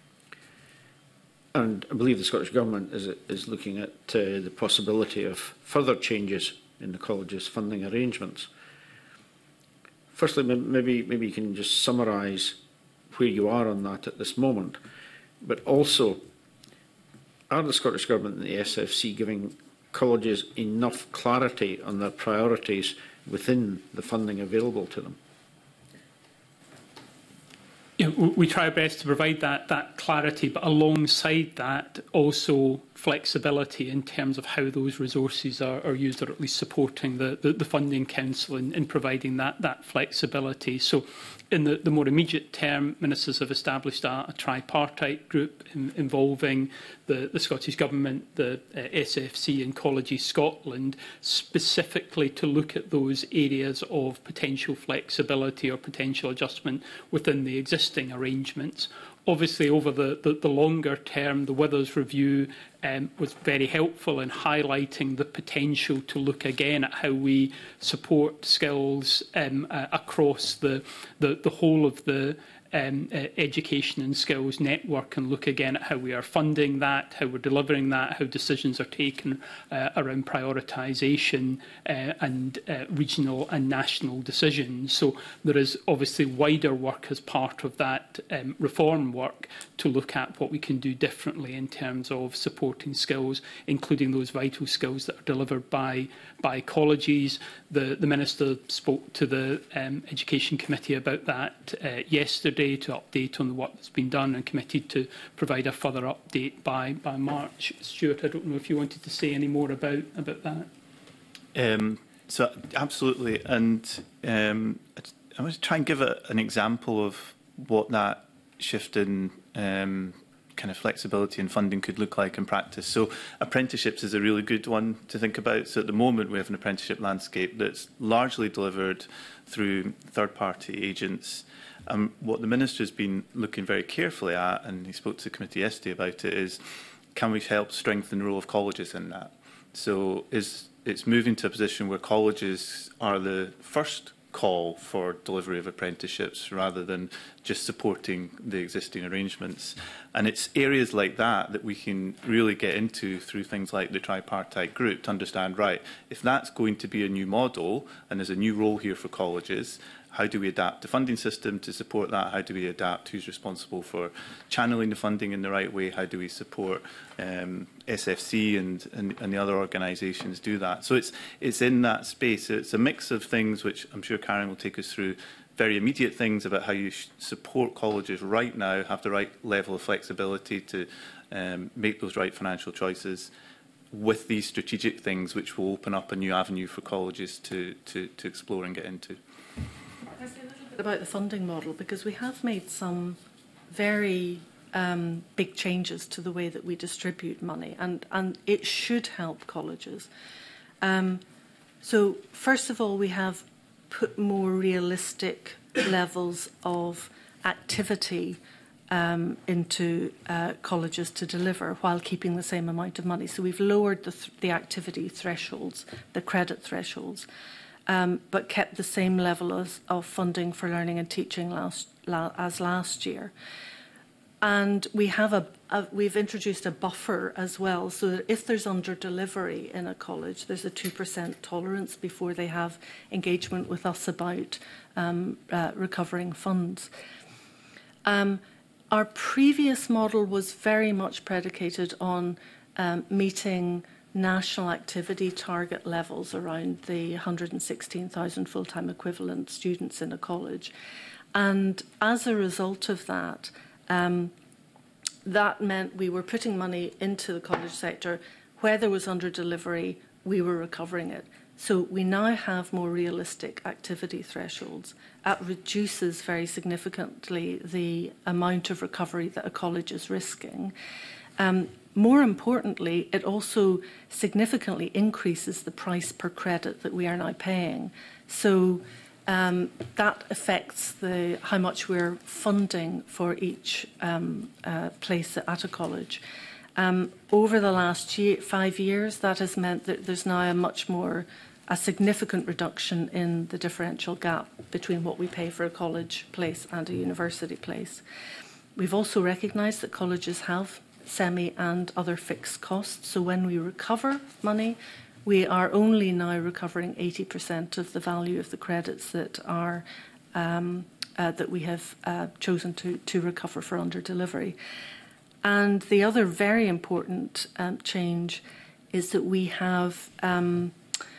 [SPEAKER 5] And I believe the Scottish Government is, is looking at uh, the possibility of further changes in the college's funding arrangements. Firstly, maybe, maybe you can just summarise where you are on that at this moment, but also, are the Scottish Government and the S F C giving colleges enough clarity on their priorities within the funding available to them?
[SPEAKER 2] Yeah, we try our best to provide that, that clarity, but alongside that, also flexibility in terms of how those resources are, are used, or at least supporting the, the, the Funding Council in, in providing that, that flexibility. So in the, the more immediate term, ministers have established a, a tripartite group in, involving the, the Scottish Government, the uh, S F C and Colleges Scotland, specifically to look at those areas of potential flexibility or potential adjustment within the existing arrangements. Obviously, over the, the, the longer term, the Withers review um, was very helpful in highlighting the potential to look again at how we support skills um, uh, across the, the, the whole of the um, uh, education and skills network and look again at how we are funding that, how we're delivering that, how decisions are taken uh, around prioritisation uh, and uh, regional and national decisions. So there is obviously wider work as part of that um, reform work to look at what we can do differently in terms of supporting skills, including those vital skills that are delivered by, by colleges. The, the Minister spoke to the um, Education Committee about that uh, yesterday to update on the work that's been done and committed to provide a further update by, by March. Stuart, I don't know if you wanted to say any more about, about that.
[SPEAKER 6] Um, so, absolutely. And um, I want to try and give a, an example of what that shift in um, kind of flexibility and funding could look like in practice. So apprenticeships is a really good one to think about. So at the moment we have an apprenticeship landscape that's largely delivered through third-party agents. Um, what the Minister has been looking very carefully at, and he spoke to the committee yesterday about it, is can we help strengthen the role of colleges in that? So is it's moving to a position where colleges are the first call for delivery of apprenticeships rather than just supporting the existing arrangements. And it's areas like that that we can really get into through things like the tripartite group to understand, right, if that's going to be a new model and there's a new role here for colleges, how do we adapt the funding system to support that? How do we adapt who's responsible for channeling the funding in the right way? How do we support um, S F C and, and, and the other organisations do that? So it's, it's in that space. It's a mix of things which I'm sure Karen will take us through, very immediate things about how you sh support colleges right now, have the right level of flexibility to um, make those right financial choices, with these strategic things which will open up a new avenue for colleges to, to, to explore and get into.
[SPEAKER 3] Can I say a little bit about the funding model? Because we have made some very um, big changes to the way that we distribute money, and, and it should help colleges. Um, so, first of all, we have put more realistic levels of activity um, into uh, colleges to deliver while keeping the same amount of money. So we've lowered the, th the activity thresholds, the credit thresholds. Um, but kept the same level as, of funding for learning and teaching last, la, as last year. And we have a, a, we've introduced a buffer as well, so that if there's under-delivery in a college, there's a two percent tolerance before they have engagement with us about um, uh, recovering funds. Um, our previous model was very much predicated on um, meeting national activity target levels around the one hundred sixteen thousand full-time equivalent students in a college. And as a result of that, um, that meant we were putting money into the college sector. Where there was under-delivery, we were recovering it. So we now have more realistic activity thresholds. That reduces very significantly the amount of recovery that a college is risking. Um, More importantly, it also significantly increases the price per credit that we are now paying. So um, that affects the, how much we're funding for each um, uh, place at a college. Um, over the last year, five years, that has meant that there's now a much more, a significant reduction in the differential gap between what we pay for a college place and a university place. We've also recognised that colleges have semi and other fixed costs. So when we recover money, we are only now recovering eighty percent of the value of the credits that are um, uh, that we have uh, chosen to, to recover for under delivery. And the other very important um, change is that we have um,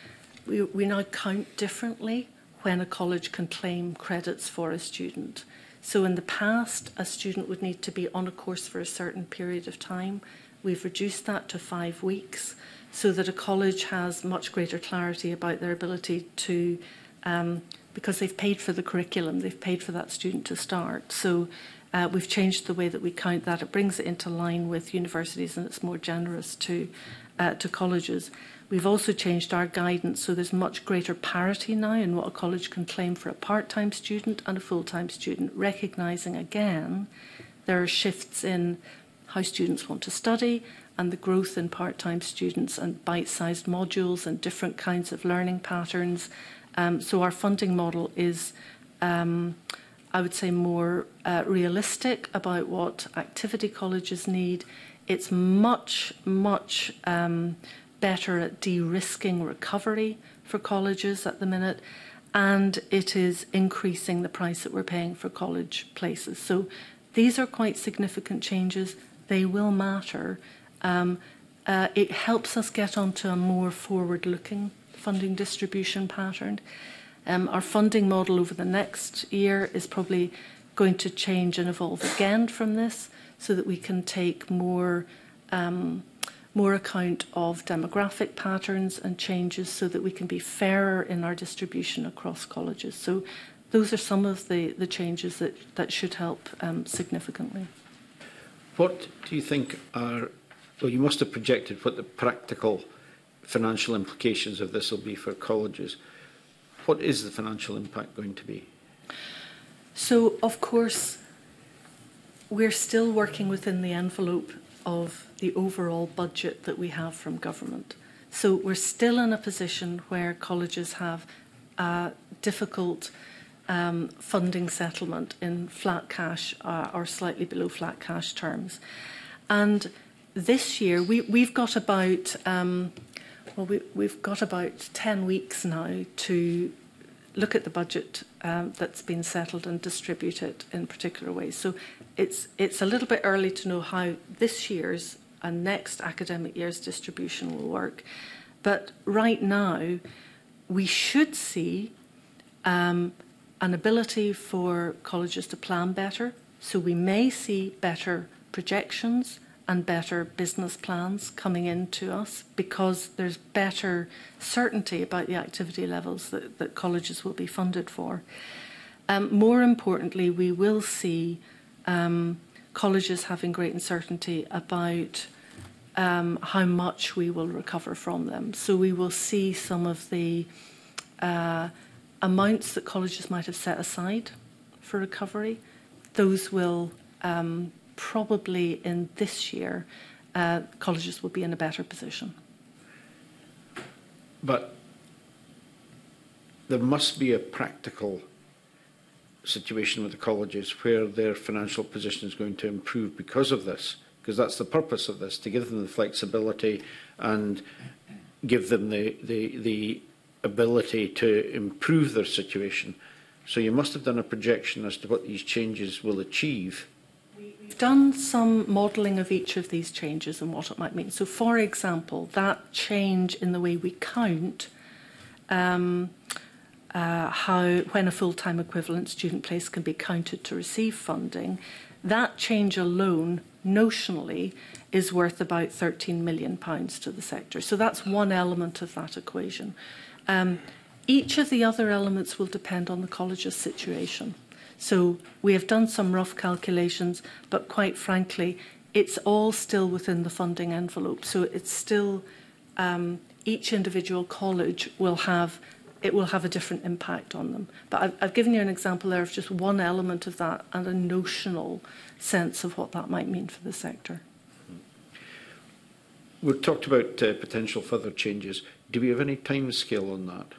[SPEAKER 3] we, we now count differently when a college can claim credits for a student. So in the past, a student would need to be on a course for a certain period of time. We've reduced that to five weeks so that a college has much greater clarity about their ability to, um, because they've paid for the curriculum, they've paid for that student to start. So uh, we've changed the way that we count that. It brings it into line with universities and it's more generous to, uh, to colleges. We've also changed our guidance, so there's much greater parity now in what a college can claim for a part-time student and a full-time student, recognising again there are shifts in how students want to study and the growth in part-time students and bite-sized modules and different kinds of learning patterns. Um, so our funding model is um, I would say, more uh, realistic about what activity colleges need. It's much, much um, better at de-risking recovery for colleges at the minute, and it is increasing the price that we're paying for college places. So these are quite significant changes. They will matter. Um, uh, it helps us get onto a more forward-looking funding distribution pattern. Um, our funding model over the next year is probably going to change and evolve again from this, so that we can take more um, more account of demographic patterns and changes, so that we can be fairer in our distribution across colleges. So those are some of the, the changes that, that should help um, significantly.
[SPEAKER 5] What do you think are, well, you must have projected what the practical financial implications of this will be for colleges. What is the financial impact going to be?
[SPEAKER 3] So, of course, we're still working within the envelope of the overall budget that we have from government. So we're still in a position where colleges have a difficult um, funding settlement in flat cash uh, or slightly below flat cash terms. And this year, we, we've got about um, well, we, we've got about ten weeks now to look at the budget um, that's been settled and distribute it in particular ways. So it's it's a little bit early to know how this year's and next academic year's distribution will work. But right now, we should see um, an ability for colleges to plan better. So we may see better projections and better business plans coming into us, because there's better certainty about the activity levels that, that colleges will be funded for. Um, more importantly, we will see um, colleges having great uncertainty about um, how much we will recover from them. So we will see some of the uh, amounts that colleges might have set aside for recovery. Those will um, probably in this year, uh, colleges will be in a better position.
[SPEAKER 5] But there must be a practical situation with the colleges where their financial position is going to improve because of this, because that's the purpose of this, to give them the flexibility and give them the, the, the ability to improve their situation. So you must have done a projection as to what these changes will achieve.
[SPEAKER 3] We've done some modelling of each of these changes and what it might mean. So, for example, that change in the way we count um, uh, how when a full-time equivalent student place can be counted to receive funding, that change alone, notionally, is worth about thirteen million pounds to the sector. So that's one element of that equation. Um, each of the other elements will depend on the college's situation. So we have done some rough calculations, but quite frankly, it's all still within the funding envelope. So it's still, um, each individual college will have, it will have a different impact on them. But I've, I've given you an example there of just one element of that and a notional sense of what that might mean for the sector.
[SPEAKER 5] We've talked about uh, potential further changes. Do we have any time scale on that?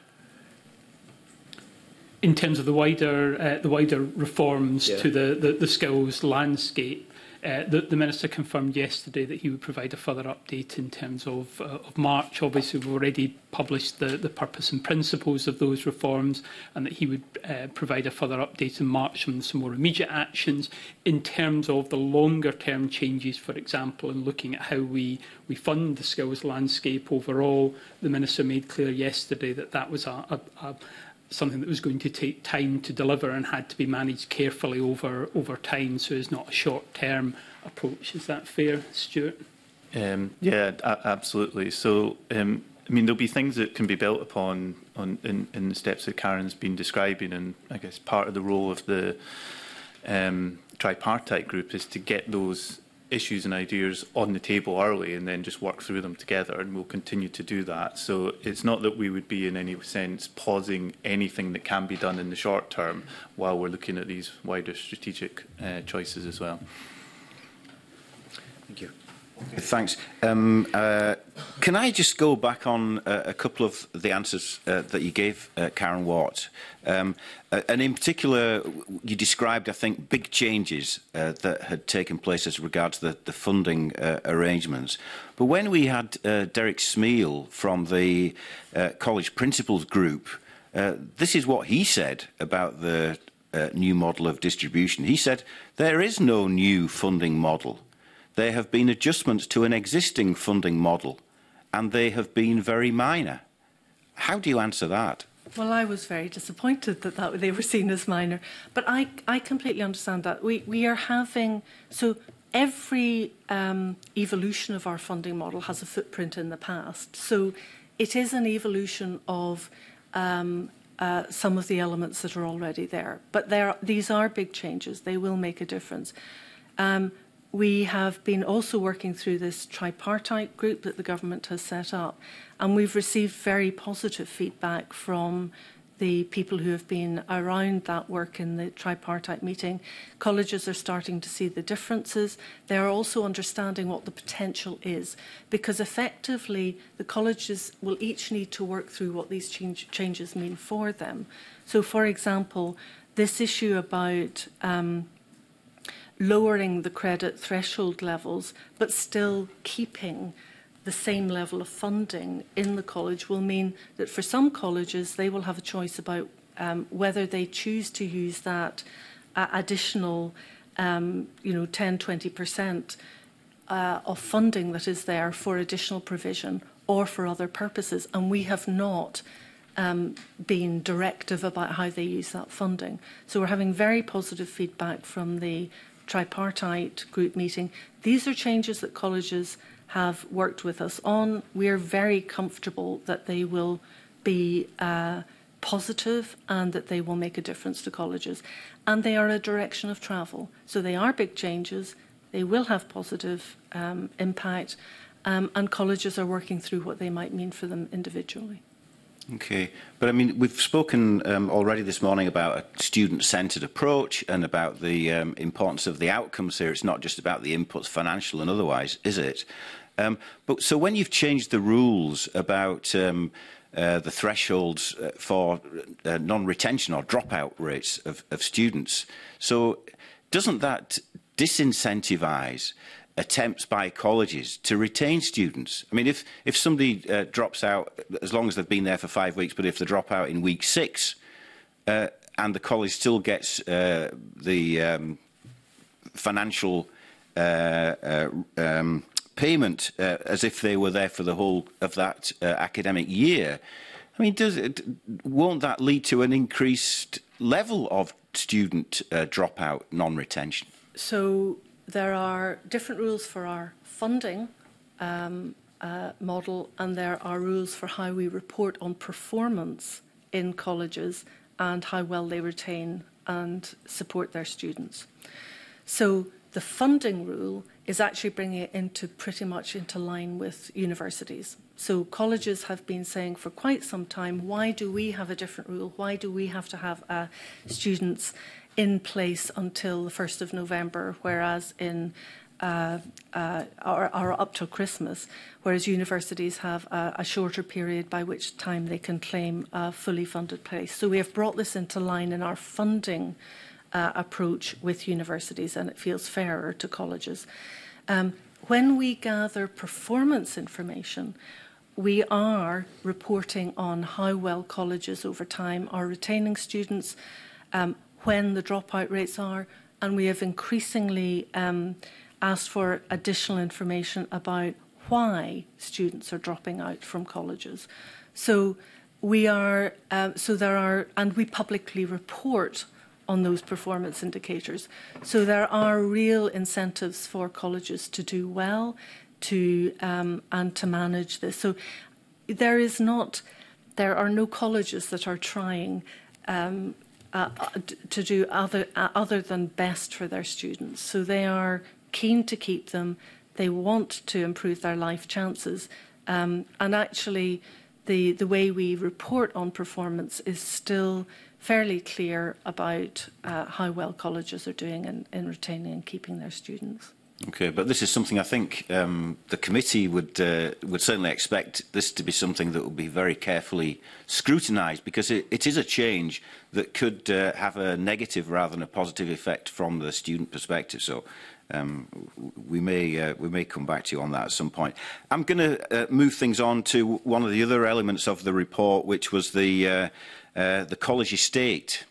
[SPEAKER 2] In terms of the wider uh, the wider reforms
[SPEAKER 5] yeah.
[SPEAKER 2] to the, the, the skills landscape, uh, the, the Minister confirmed yesterday that he would provide a further update in terms of, uh, of March. Obviously, we've already published the, the purpose and principles of those reforms, and that he would uh, provide a further update in March on some more immediate actions. In terms of the longer-term changes, for example, and looking at how we, we fund the skills landscape overall, the Minister made clear yesterday that that was a, a, a something that was going to take time to deliver and had to be managed carefully over over time, so it's not a short-term approach. Is that fair, Stuart?
[SPEAKER 6] Um, yeah, absolutely. So, um, I mean, there'll be things that can be built upon on, in, in the steps that Karen's been describing, and I guess part of the role of the um, tripartite group is to get those issues and ideas on the table early and then just work through them together, and we'll continue to do that. So it's not that we would be in any sense pausing anything that can be done in the short term while we're looking at these wider strategic uh, choices as well.
[SPEAKER 5] Thank you.
[SPEAKER 1] Thanks. Um, uh, can I just go back on uh, a couple of the answers uh, that you gave, uh, Karen Watt? Um, uh, and in particular, you described, I think, big changes uh, that had taken place as regards the, the funding uh, arrangements. But when we had uh, Derek Smeal from the uh, College Principals Group, uh, this is what he said about the uh, new model of distribution. He said, there is no new funding model. There have been adjustments to an existing funding model, and they have been very minor. How do you answer that?
[SPEAKER 3] Well, I was very disappointed that, that they were seen as minor, but I, I completely understand that. We, we are having, so every um, evolution of our funding model has a footprint in the past. So it is an evolution of um, uh, some of the elements that are already there. But there, these are big changes. They will make a difference. Um, We have been also working through this tripartite group that the government has set up, and we've received very positive feedback from the people who have been around that work in the tripartite meeting. Colleges are starting to see the differences. They are also understanding what the potential is, because effectively the colleges will each need to work through what these change changes mean for them. So, for example, this issue about um, lowering the credit threshold levels, but still keeping the same level of funding in the college will mean that for some colleges, they will have a choice about um, whether they choose to use that uh, additional, um, you know, ten, twenty percent uh, of funding that is there for additional provision or for other purposes. And we have not um, been directive about how they use that funding. So we're having very positive feedback from the tripartite group meeting. These are changes that colleges have worked with us on. We are very comfortable that they will be uh, positive and that they will make a difference to colleges. And they are a direction of travel. So they are big changes. They will have positive um, impact. Um, and colleges are working through what they might mean for them individually.
[SPEAKER 1] Okay, but I mean, we've spoken um, already this morning about a student-centred approach and about the um, importance of the outcomes here. It's not just about the inputs, financial and otherwise, is it? Um, but so when you've changed the rules about um, uh, the thresholds uh, for uh, non-retention or dropout rates of, of students, so doesn't that disincentivise attempts by colleges to retain students? I mean, if, if somebody uh, drops out, as long as they've been there for five weeks, but if they drop out in week six, uh, and the college still gets uh, the um, financial uh, uh, um, payment uh, as if they were there for the whole of that uh, academic year, I mean, does it, won't that lead to an increased level of student uh, dropout, non-retention?
[SPEAKER 3] So there are different rules for our funding um, uh, model, and there are rules for how we report on performance in colleges and how well they retain and support their students. So the funding rule is actually bringing it into pretty much into line with universities. So colleges have been saying for quite some time, why do we have a different rule? Why do we have to have uh, students in place until the first of November, whereas in uh, uh, or, or up till Christmas, whereas universities have a, a shorter period by which time they can claim a fully funded place. So we have brought this into line in our funding uh, approach with universities, and it feels fairer to colleges. Um, when we gather performance information, we are reporting on how well colleges over time are retaining students, um, when the dropout rates are, and we have increasingly um, asked for additional information about why students are dropping out from colleges. So we are, um, so there are, and we publicly report on those performance indicators. So there are real incentives for colleges to do well, to um, and to manage this. So there is not, there are no colleges that are trying um, Uh, to do other uh, other than best for their students. So they are keen to keep them. They want to improve their life chances. Um, and actually, the, the way we report on performance is still fairly clear about uh, how well colleges are doing in, in retaining and keeping their students.
[SPEAKER 1] Okay, but this is something I think um, the committee would uh, would certainly expect this to be something that will be very carefully scrutinised, because it, it is a change that could uh, have a negative rather than a positive effect from the student perspective. So um, we may uh, we may come back to you on that at some point. I'm going to uh, move things on to one of the other elements of the report, which was the uh, uh, the college estate,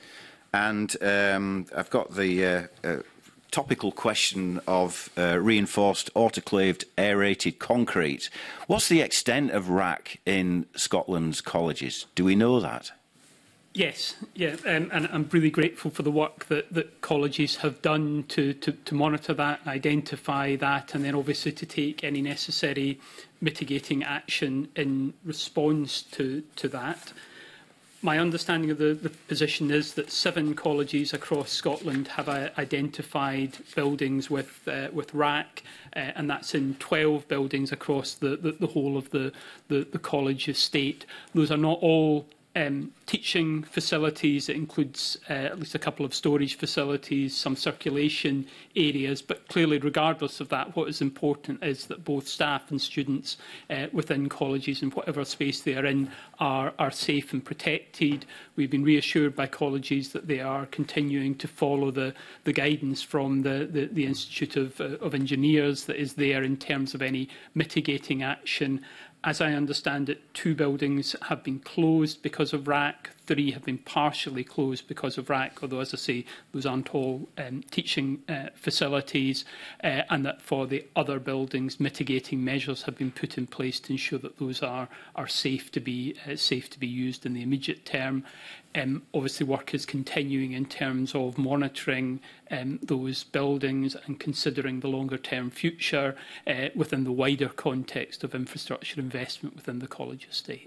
[SPEAKER 1] and um, I've got the Uh, uh, topical question of uh, reinforced autoclaved aerated concrete. What's the extent of R A C in Scotland's colleges? Do we know that?
[SPEAKER 2] Yes, yeah, um, and I'm really grateful for the work that, that colleges have done to, to, to monitor that, identify that, and then obviously to take any necessary mitigating action in response to, to that. My understanding of the, the position is that seven colleges across Scotland have uh, identified buildings with uh, with R A C, uh, and that's in twelve buildings across the, the, the whole of the, the, the college estate. Those are not all um, teaching facilities. It includes uh, at least a couple of storage facilities, some circulation areas, but clearly regardless of that, what is important is that both staff and students uh, within colleges and whatever space they are in are, are safe and protected. We've been reassured by colleges that they are continuing to follow the, the guidance from the, the, the Institute of, uh, of Engineers that is there in terms of any mitigating action. As I understand it, two buildings have been closed because of R A C, three have been partially closed because of R A C, although, as I say, those aren't all um, teaching uh, facilities, uh, and that for the other buildings, mitigating measures have been put in place to ensure that those are, are safe to be uh, safe to be used in the immediate term. Um, obviously, work is continuing in terms of monitoring um, those buildings and considering the longer-term future uh, within the wider context of infrastructure investment within the college estate.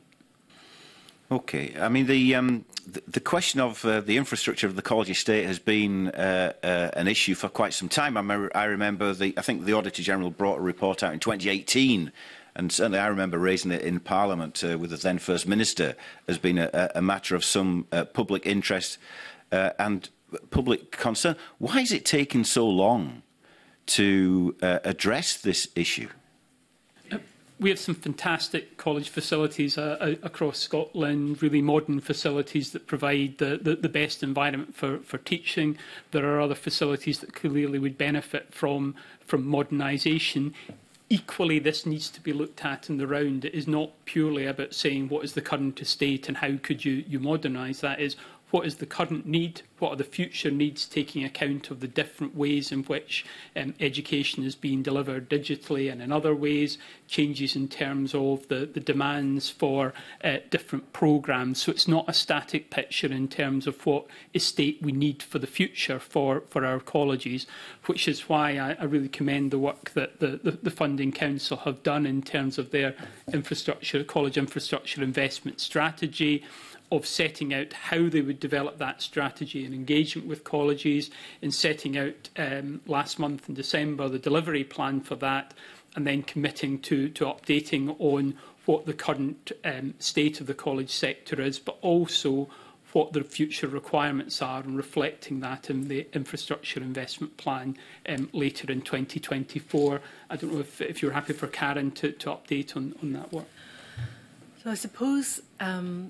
[SPEAKER 1] Okay, I mean the um, the, the question of uh, the infrastructure of the college estate has been uh, uh, an issue for quite some time. I, me I remember the I think the Auditor General brought a report out in twenty eighteen. And certainly I remember raising it in Parliament uh, with the then First Minister as being a, a matter of some uh, public interest uh, and public concern. Why is it taking so long to uh, address this issue?
[SPEAKER 2] We have some fantastic college facilities uh, across Scotland, really modern facilities that provide the, the, the best environment for, for teaching. There are other facilities that clearly would benefit from, from modernisation. Equally, this needs to be looked at in the round. It is not purely about saying what is the current estate and how could you, you modernise. That is, what is the current need, what are the future needs, taking account of the different ways in which um, education is being delivered digitally and in other ways, changes in terms of the, the demands for uh, different programmes. So it's not a static picture in terms of what estate we need for the future for, for our colleges, which is why I, I really commend the work that the, the, the Funding Council have done in terms of their infrastructure, college infrastructure investment strategy, of setting out how they would develop that strategy and engagement with colleges, in setting out um, last month in December the delivery plan for that, and then committing to, to updating on what the current um, state of the college sector is, but also what the future requirements are, and reflecting that in the infrastructure investment plan um, later in twenty twenty-four. I don't know if, if you're happy for Karen to, to update on, on that work.
[SPEAKER 3] So I suppose um,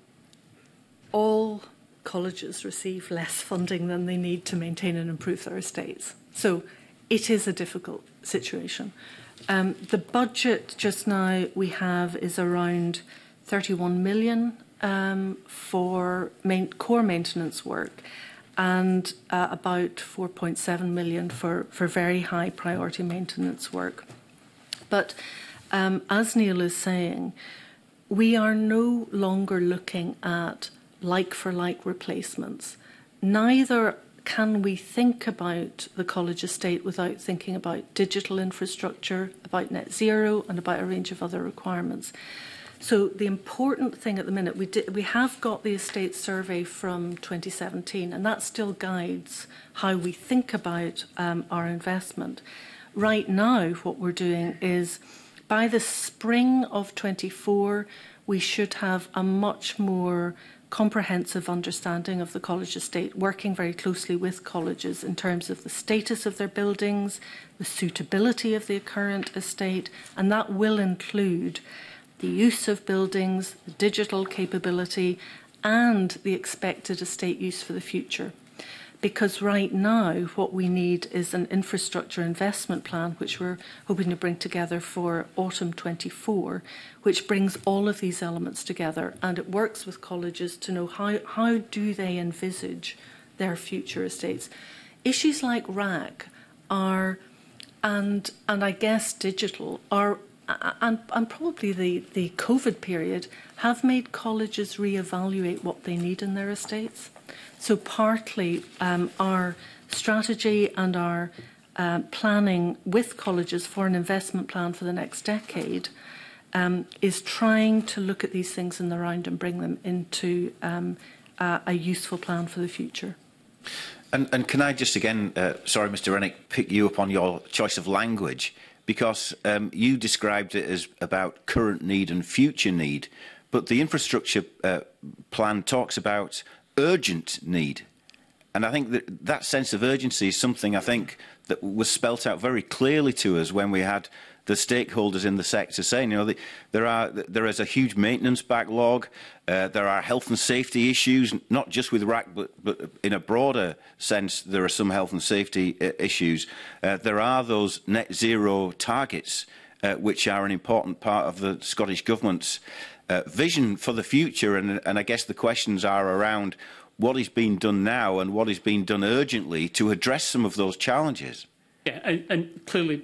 [SPEAKER 3] all colleges receive less funding than they need to maintain and improve their estates. So it is a difficult situation. Um, the budget just now we have is around thirty-one million um, for main, core maintenance work, and uh, about four point seven million for, for very high priority maintenance work. But um, as Neil is saying, we are no longer looking at like-for-like replacements. Neither can we think about the college estate without thinking about digital infrastructure, about net zero, and about a range of other requirements. So the important thing at the minute, we, did, we have got the estate survey from twenty seventeen, and that still guides how we think about um, our investment. Right now, what we're doing is, by the spring of twenty-four, we should have a much more comprehensive understanding of the college estate, working very closely with colleges in terms of the status of their buildings, the suitability of the current estate, and that will include the use of buildings, the digital capability, and the expected estate use for the future. Because right now, what we need is an infrastructure investment plan, which we're hoping to bring together for autumn twenty-four, which brings all of these elements together, and it works with colleges to know how, how do they envisage their future estates. Issues like R A C are, and, and I guess digital, are, and, and probably the, the COVID period, have made colleges reevaluate what they need in their estates. So partly um, our strategy and our uh, planning with colleges for an investment plan for the next decade um, is trying to look at these things in the round and bring them into um, a, a useful plan for the future.
[SPEAKER 1] And, and can I just again, uh, sorry, Mr Rennick, pick you up on your choice of language, because um, you described it as about current need and future need, but the infrastructure uh, plan talks about urgent need. And I think that that sense of urgency is something I think that was spelt out very clearly to us when we had the stakeholders in the sector saying, you know, the, there are there is a huge maintenance backlog, uh, there are health and safety issues, not just with R A C, but, but in a broader sense, there are some health and safety uh, issues. Uh, there are those net zero targets, uh, which are an important part of the Scottish Government's Uh, vision for the future, and, and I guess the questions are around what is being done now and what is being done urgently to address some of those challenges.
[SPEAKER 2] Yeah, and, and clearly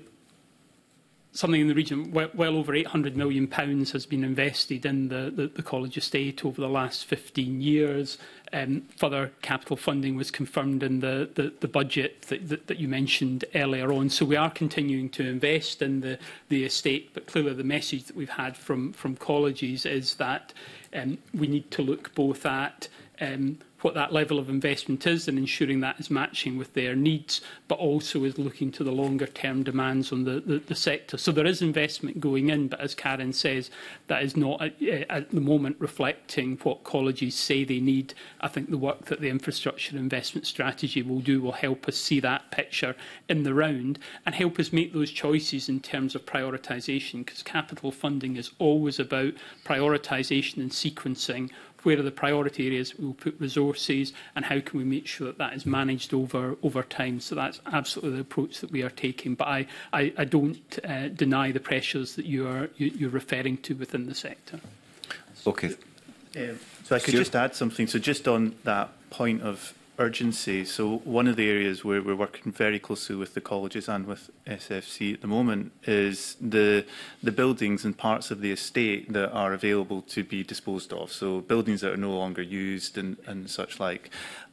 [SPEAKER 2] something in the region, well, well over eight hundred million pounds has been invested in the, the, the college estate over the last fifteen years. Um, further capital funding was confirmed in the, the, the budget that, that, that you mentioned earlier on. So we are continuing to invest in the, the estate, but clearly the message that we've had from, from colleges is that um, we need to look both at um, what that level of investment is and ensuring that is matching with their needs, but also is looking to the longer term demands on the, the, the sector. So there is investment going in, but as Karen says, that is not at, at the moment reflecting what colleges say they need. I think the work that the infrastructure investment strategy will do will help us see that picture in the round and help us make those choices in terms of prioritisation, because capital funding is always about prioritisation and sequencing. Where are the priority areas we will put resources, and how can we make sure that that is managed over over time? So that's absolutely the approach that we are taking. But I, I, I don't uh, deny the pressures that you are you, you're referring to within the sector.
[SPEAKER 1] Okay.
[SPEAKER 6] Um, so I could just add something. So just on that point of urgency, so one of the areas where we're working very closely with the colleges and with S F C at the moment is the the buildings and parts of the estate that are available to be disposed of. So buildings that are no longer used and, and such like.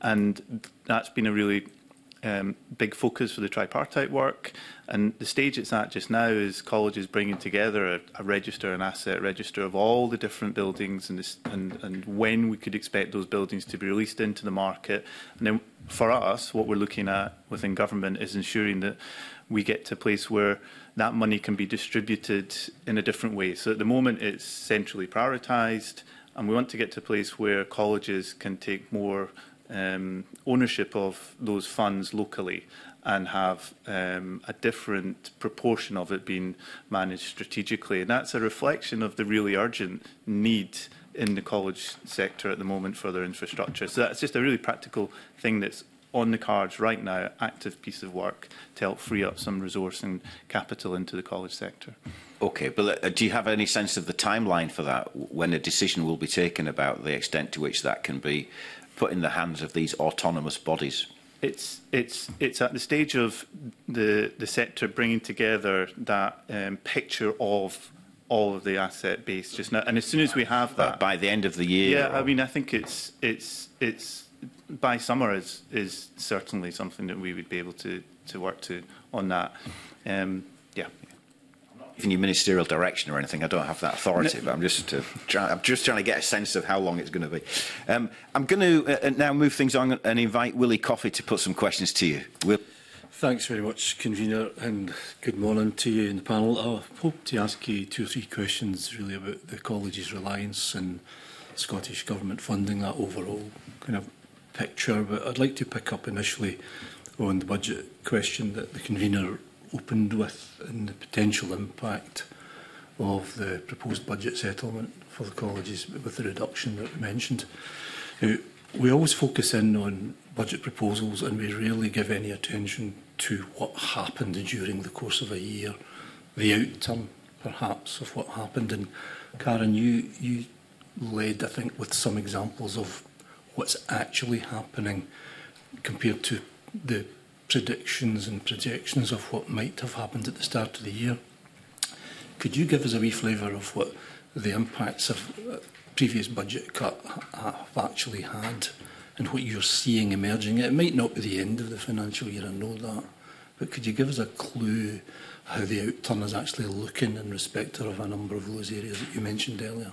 [SPEAKER 6] And that's been a really um, big focus for the tripartite work. And the stage it's at just now is colleges bringing together a, a register, an asset register of all the different buildings and, this, and, and when we could expect those buildings to be released into the market. And then for us, what we're looking at within government is ensuring that we get to a place where that money can be distributed in a different way. So at the moment, it's centrally prioritised, and we want to get to a place where colleges can take more um, ownership of those funds locally and have um, a different proportion of it being managed strategically. And that's a reflection of the really urgent need in the college sector at the moment for their infrastructure. So that's just a really practical thing that's on the cards right now, active piece of work to help free up some resource and capital into the college sector.
[SPEAKER 1] Okay, but uh, do you have any sense of the timeline for that, when a decision will be taken about the extent to which that can be put in the hands of these autonomous bodies?
[SPEAKER 6] It's it's it's at the stage of the the sector bringing together that um, picture of all of the asset base just now, and as soon as we have that
[SPEAKER 1] by the end of the year.
[SPEAKER 6] Yeah,
[SPEAKER 1] or?
[SPEAKER 6] I mean, I think it's it's it's by summer is is certainly something that we would be able to to work to on that. Um, yeah.
[SPEAKER 1] Giving you ministerial direction or anything, I don't have that authority, no. But I'm just uh, trying. I'm just trying to get a sense of how long it's going to be. Um, I'm going to uh, now move things on and invite Willie Coffey to put some questions to you. Will.
[SPEAKER 7] Thanks very much, Convener, and good morning to you in the panel. I hope to ask you two or three questions really about the college's reliance and Scottish Government funding, that overall kind of picture. But I'd like to pick up initially on the budget question that the convener opened with and the potential impact of the proposed budget settlement for the colleges with the reduction that we mentioned. Now, we always focus in on budget proposals and we rarely give any attention to what happened during the course of a year, the outcome perhaps of what happened. And Karen, you, you led, I think, with some examples of what's actually happening compared to the predictions and projections of what might have happened at the start of the year. Could you give us a wee flavour of what the impacts of uh, previous budget cut have actually had and what you're seeing emerging? It might not be the end of the financial year, I know that, but could you give us a clue how the outturn is actually looking in respect of a number of those areas that you mentioned earlier?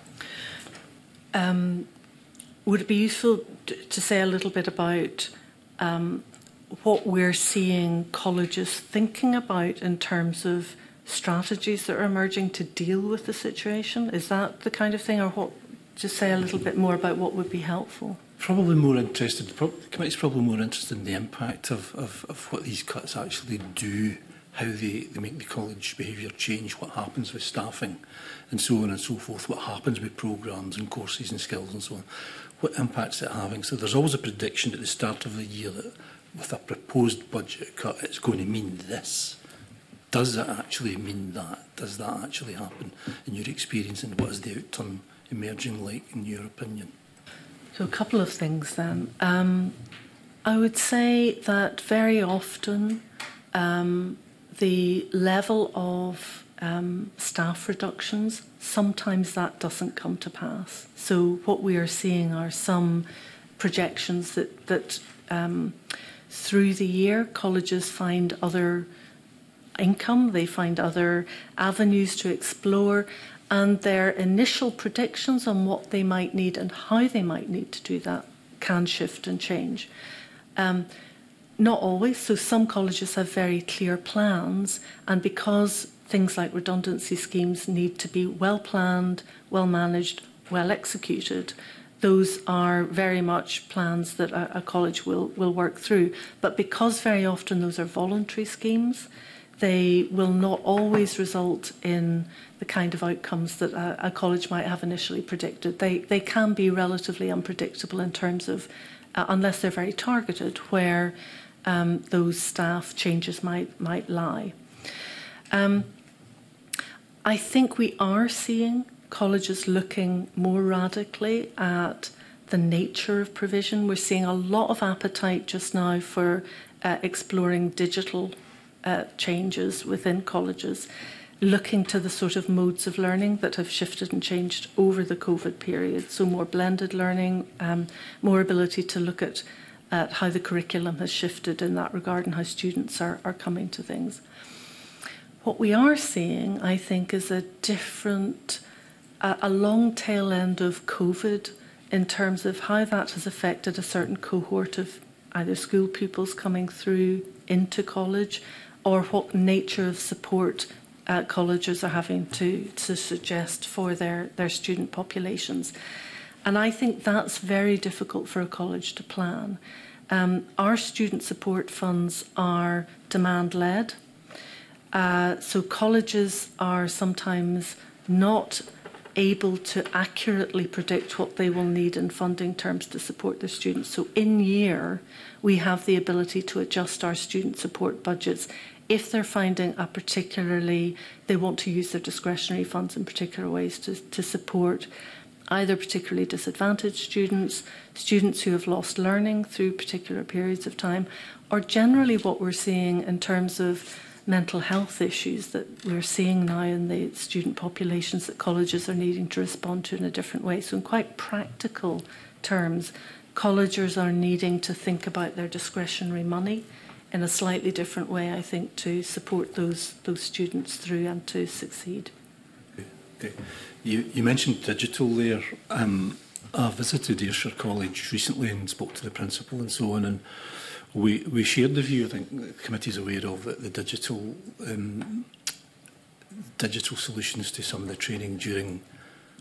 [SPEAKER 3] Um, would it be useful to say a little bit about um, what we're seeing colleges thinking about in terms of strategies that are emerging to deal with the situation? Is that the kind of thing, or what? Just say a little bit more about what would be helpful.
[SPEAKER 7] Probably more interested, the committee's probably more interested in the impact of, of, of what these cuts actually do, how they, they make the college behaviour change, what happens with staffing and so on and so forth, what happens with programmes and courses and skills and so on, what impacts it's having. So there's always a prediction at the start of the year that with a proposed budget cut it's going to mean this. Does it actually mean that? Does that actually happen in your experience, and what is the outcome emerging like in your opinion?
[SPEAKER 3] So a couple of things then. Um, I would say that very often um, the level of um, staff reductions, sometimes that doesn't come to pass. So what we are seeing are some projections that, that um, through the year colleges find other income, they find other avenues to explore, and their initial predictions on what they might need and how they might need to do that can shift and change. Um, not always, so some colleges have very clear plans, and because things like redundancy schemes need to be well planned, well managed, well executed, those are very much plans that a, a college will, will work through. But because very often those are voluntary schemes, they will not always result in the kind of outcomes that a, a college might have initially predicted. They, they can be relatively unpredictable in terms of, uh, unless they're very targeted, where um, those staff changes might, might lie. Um, I think we are seeing colleges looking more radically at the nature of provision. We're seeing a lot of appetite just now for uh, exploring digital Uh, changes within colleges, looking to the sort of modes of learning that have shifted and changed over the COVID period. So more blended learning, um, more ability to look at uh, how the curriculum has shifted in that regard and how students are, are coming to things. What we are seeing, I think, is a different, uh, a long tail end of COVID in terms of how that has affected a certain cohort of either school pupils coming through into college, or what nature of support uh, colleges are having to, to suggest for their, their student populations. And I think that's very difficult for a college to plan. Um, our student support funds are demand-led, uh, so colleges are sometimes not able to accurately predict what they will need in funding terms to support their students. So in year, we have the ability to adjust our student support budgets if they're finding a particularly, they want to use their discretionary funds in particular ways to, to support either particularly disadvantaged students, students who have lost learning through particular periods of time, or generally what we're seeing in terms of mental health issues that we're seeing now in the student populations that colleges are needing to respond to in a different way. So in quite practical terms, colleges are needing to think about their discretionary money in a slightly different way, I think, to support those those students through and to succeed.
[SPEAKER 7] Okay. You, you mentioned digital there. Um, I visited Ayrshire College recently and spoke to the principal and so on, and we, we shared the view, I think the committee is aware of, that the digital um, digital solutions to some of the training during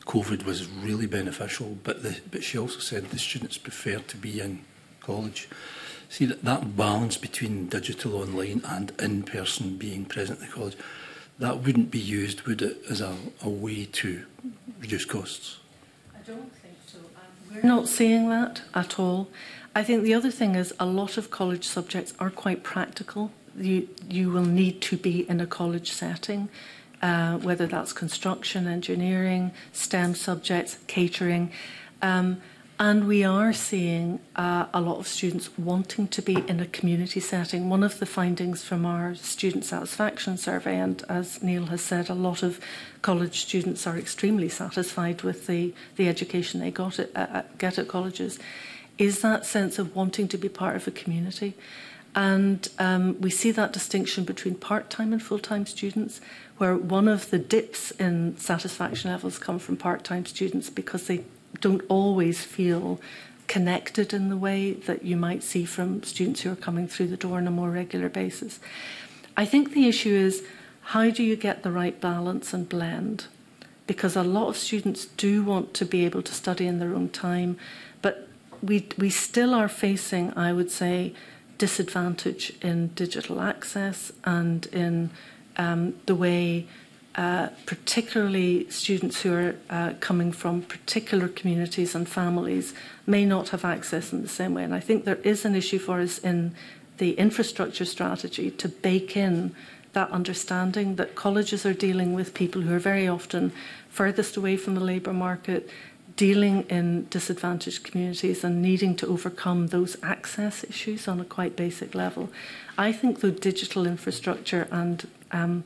[SPEAKER 7] COVID was really beneficial, but, the, but she also said the students prefer to be in college. See, that, that balance between digital, online and in-person being present at the college, that wouldn't be used, would it, as a, a way to reduce costs?
[SPEAKER 3] I don't think so. Um, we're not seeing that at all. I think the other thing is a lot of college subjects are quite practical. You, you will need to be in a college setting, uh, whether that's construction, engineering, STEM subjects, catering. Um, and we are seeing uh, a lot of students wanting to be in a community setting. One of the findings from our student satisfaction survey, and as Neil has said, a lot of college students are extremely satisfied with the, the education they got at, uh, get at colleges, is that sense of wanting to be part of a community. And um, we see that distinction between part-time and full-time students, where one of the dips in satisfaction levels come from part-time students because they don't always feel connected in the way that you might see from students who are coming through the door on a more regular basis. I think the issue is, how do you get the right balance and blend? Because a lot of students do want to be able to study in their own time, but we, we still are facing, I would say, disadvantage in digital access and in um, the way uh, particularly students who are uh, coming from particular communities and families may not have access in the same way. And I think there is an issue for us in the infrastructure strategy to bake in that understanding that colleges are dealing with people who are very often furthest away from the labour market, dealing in disadvantaged communities and needing to overcome those access issues on a quite basic level. I think the digital infrastructure and um,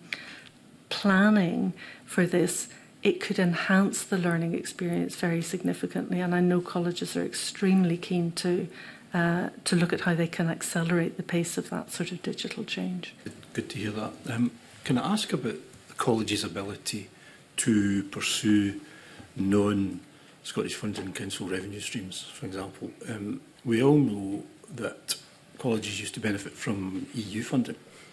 [SPEAKER 3] planning for this, it could enhance the learning experience very significantly, and I know colleges are extremely keen to uh, to look at how they can accelerate the pace of that sort of digital change.
[SPEAKER 7] Good, good to hear that. Um, can I ask about the college's ability to pursue non Scottish Funds and Council revenue streams, for example? Um, we all know that colleges used to benefit from E U funding.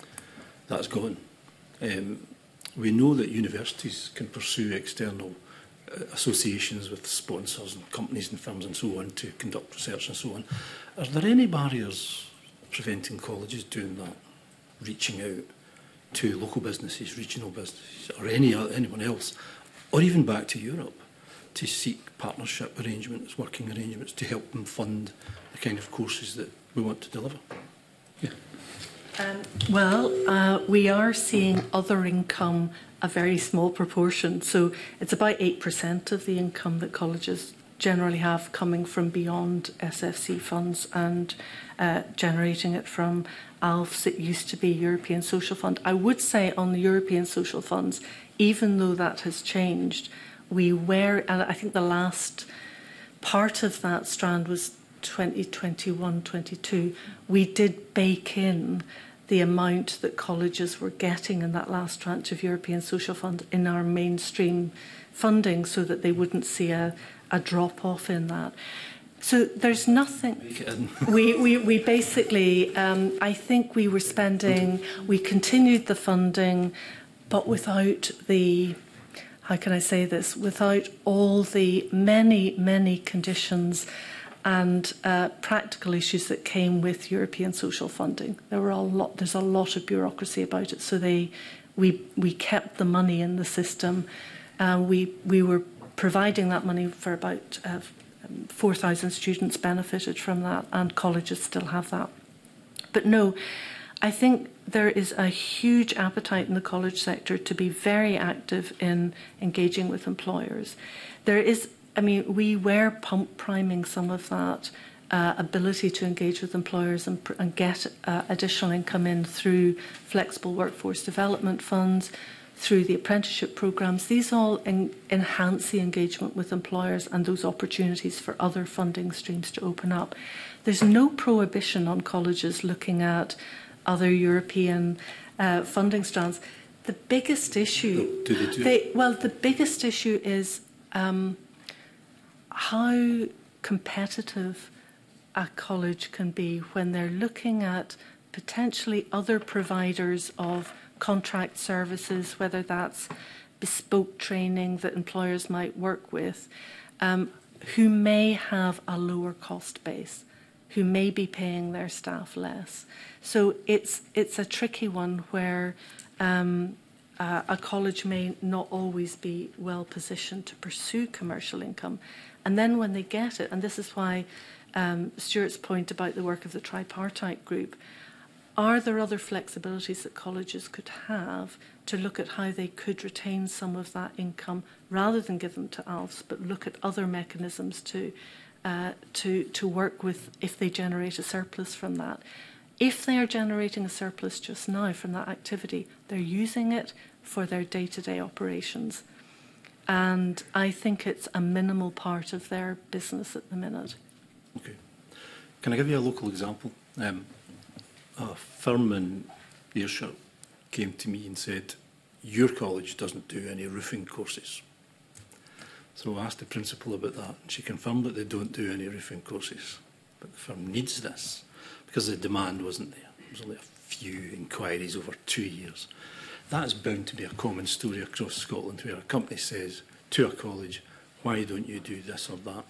[SPEAKER 7] That's gone. Um, we know that universities can pursue external uh, associations with sponsors and companies and firms and so on to conduct research and so on. Are there any barriers preventing colleges doing that, reaching out to local businesses, regional businesses, or any anyone else, or even back to Europe, to seek partnership arrangements, working arrangements to help them fund the kind of courses that we want to deliver? Yeah.
[SPEAKER 3] Um, well, uh, we are seeing other income a very small proportion. So it's about eight percent of the income that colleges generally have coming from beyond S F C funds and uh, generating it from A L Fs. It used to be European Social Fund. I would say on the European Social Funds, even though that has changed, we were, and I think the last part of that strand was twenty twenty-one twenty-two, we did bake in the amount that colleges were getting in that last tranche of European Social Fund in our mainstream funding so that they wouldn't see a, a drop-off in that. So there's nothing. we, we, we basically, um, I think we were spending, we continued the funding, but without the, how can I say this, without all the many, many conditions and uh, practical issues that came with European social funding. There were a lot. There's a lot of bureaucracy about it. So they, we we kept the money in the system. Uh, we we were providing that money for about uh, four thousand students benefited from that, and colleges still have that. But no, I think there is a huge appetite in the college sector to be very active in engaging with employers. There is. I mean, we were pump priming some of that uh, ability to engage with employers and, and get uh, additional income in through flexible workforce development funds, through the apprenticeship programmes. These all en enhance the engagement with employers and those opportunities for other funding streams to open up. There's no prohibition on colleges looking at other European uh, funding strands. The biggest issue,
[SPEAKER 7] do they do
[SPEAKER 3] they, well, the biggest issue is um, how competitive a college can be when they're looking at potentially other providers of contract services, whether that's bespoke training that employers might work with, um, who may have a lower cost base, who may be paying their staff less. So it's it's a tricky one where um, uh, a college may not always be well positioned to pursue commercial income. And then when they get it, and this is why um, Stuart's point about the work of the tripartite group, are there other flexibilities that colleges could have to look at how they could retain some of that income rather than give them to A L Fs, but look at other mechanisms to uh, to to work with if they generate a surplus from that. If they are generating a surplus just now from that activity, they're using it for their day-to-day operations. And I think it's a minimal part of their business at the minute.
[SPEAKER 7] Okay. Can I give you a local example? Um, a firm in Ayrshire came to me and said, your college doesn't do any roofing courses. So I asked the principal about that, and she confirmed that they don't do any roofing courses. But the firm needs this, because the demand wasn't there. There was only a few inquiries over two years. That is bound to be a common story across Scotland, where a company says to a college, why don't you do this or that?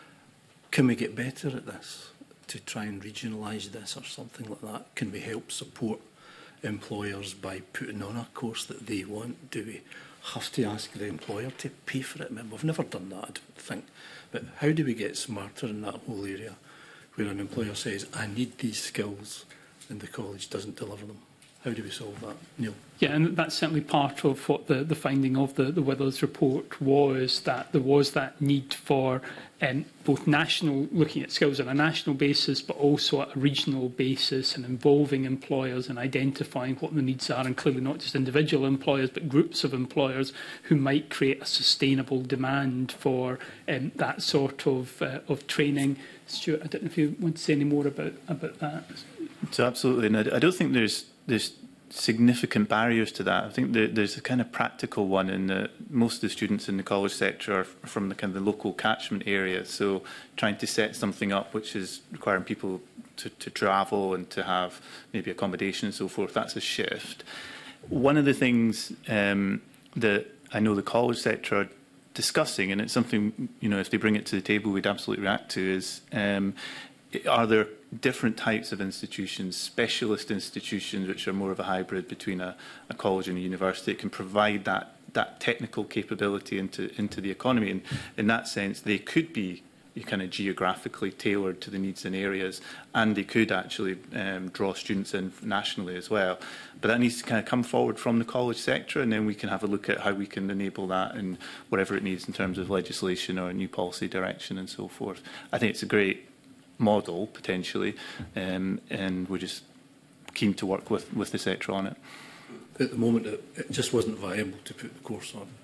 [SPEAKER 7] Can we get better at this, to try and regionalise this or something like that? Can we help support employers by putting on a course that they want? Do we have to ask the employer to pay for it? I mean, we've never done that, I don't think. But how do we get smarter in that whole area, where an employer says, I need these skills, and the college doesn't deliver them? How do we solve that, Neil?
[SPEAKER 2] Yeah, and that's certainly part of what the, the finding of the, the Withers report was, that there was that need for um, both national, looking at skills on a national basis, but also at a regional basis, and involving employers and identifying what the needs are, and clearly not just individual employers, but groups of employers who might create a sustainable demand for um, that sort of, uh, of training. Stuart, I don't know if you want to say any more about, about that.
[SPEAKER 6] So absolutely, and I, I don't think there's there's significant barriers to that. I think there, there's a kind of practical one in that most of the students in the college sector are from the kind of the local catchment area. So trying to set something up which is requiring people to, to travel and to have maybe accommodation and so forth, that's a shift. One of the things um, that I know the college sector are discussing, and it's something, you know, if they bring it to the table, we'd absolutely react to, is um, are there different types of institutions, specialist institutions, which are more of a hybrid between a, a college and a university, that can provide that that technical capability into into the economy. And in that sense, they could be kind of geographically tailored to the needs in areas, and they could actually um, draw students in nationally as well. But that needs to kind of come forward from the college sector, and then we can have a look at how we can enable that and whatever it needs in terms of legislation or a new policy direction and so forth. I think it's a great model potentially, um, and we're just keen to work with, with the sector on it.
[SPEAKER 7] At the moment, it, it just wasn't viable to put the course on.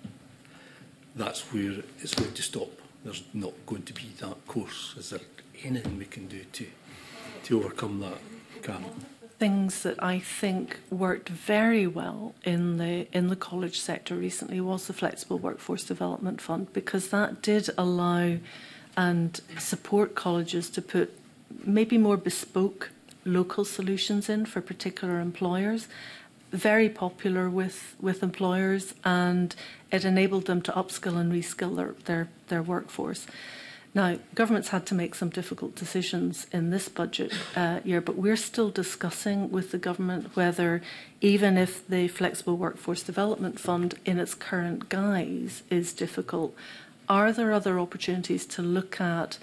[SPEAKER 7] That's where it's going to stop. There's not going to be that course. Is there anything we can do to to overcome that, Karen?
[SPEAKER 3] Things that I think worked very well in the in the college sector recently was the Flexible Workforce Development Fund, because that did allow and support colleges to put maybe more bespoke local solutions in for particular employers. Very popular with, with employers, and it enabled them to upskill and reskill their, their, their workforce. Now, government's had to make some difficult decisions in this budget uh, year, but we're still discussing with the government whether, even if the Flexible Workforce Development Fund in its current guise is difficult, are there other opportunities to look at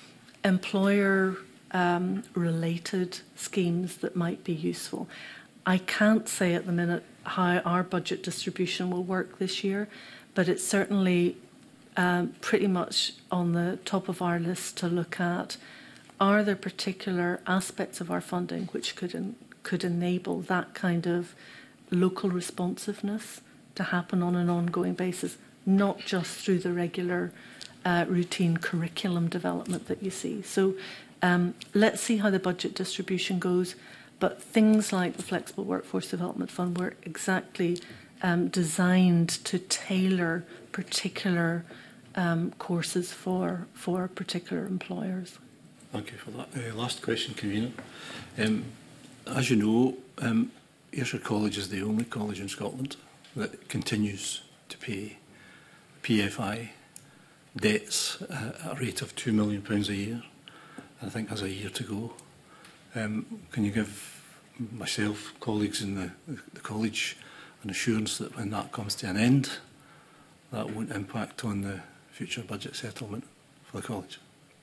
[SPEAKER 3] employer um, related schemes that might be useful? I can't say at the minute how our budget distribution will work this year, but it's certainly um, pretty much on the top of our list to look at. Are there particular aspects of our funding which could en could enable that kind of local responsiveness to happen on an ongoing basis, not just through the regular uh, routine curriculum development that you see? So um, let's see how the budget distribution goes. But things like the Flexible Workforce Development Fund were exactly um, designed to tailor particular um, courses for, for particular employers.
[SPEAKER 7] Thank you for that. Uh, last question, Convener. Um, as you know, um, Ayrshire College is the only college in Scotland that continues to pay P F I debts uh, at a rate of two million pounds a year. And I think there's a year to go. Um, can you give myself, colleagues in the, the college, an assurance that when that comes to an end, that won't impact on the future budget settlement for the college?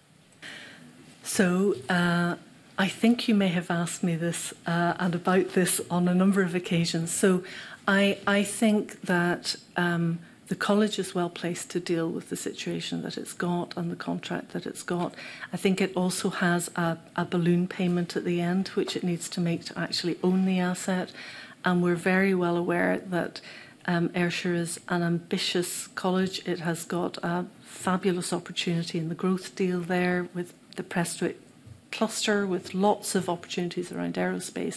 [SPEAKER 3] So, uh, I think you may have asked me this uh, and about this on a number of occasions. So I, I think that um, the college is well placed to deal with the situation that it's got and the contract that it's got. I think it also has a, a balloon payment at the end, which it needs to make to actually own the asset. And we're very well aware that um, Ayrshire is an ambitious college. It has got a fabulous opportunity in the growth deal there with the Prestwick cluster, with lots of opportunities around aerospace.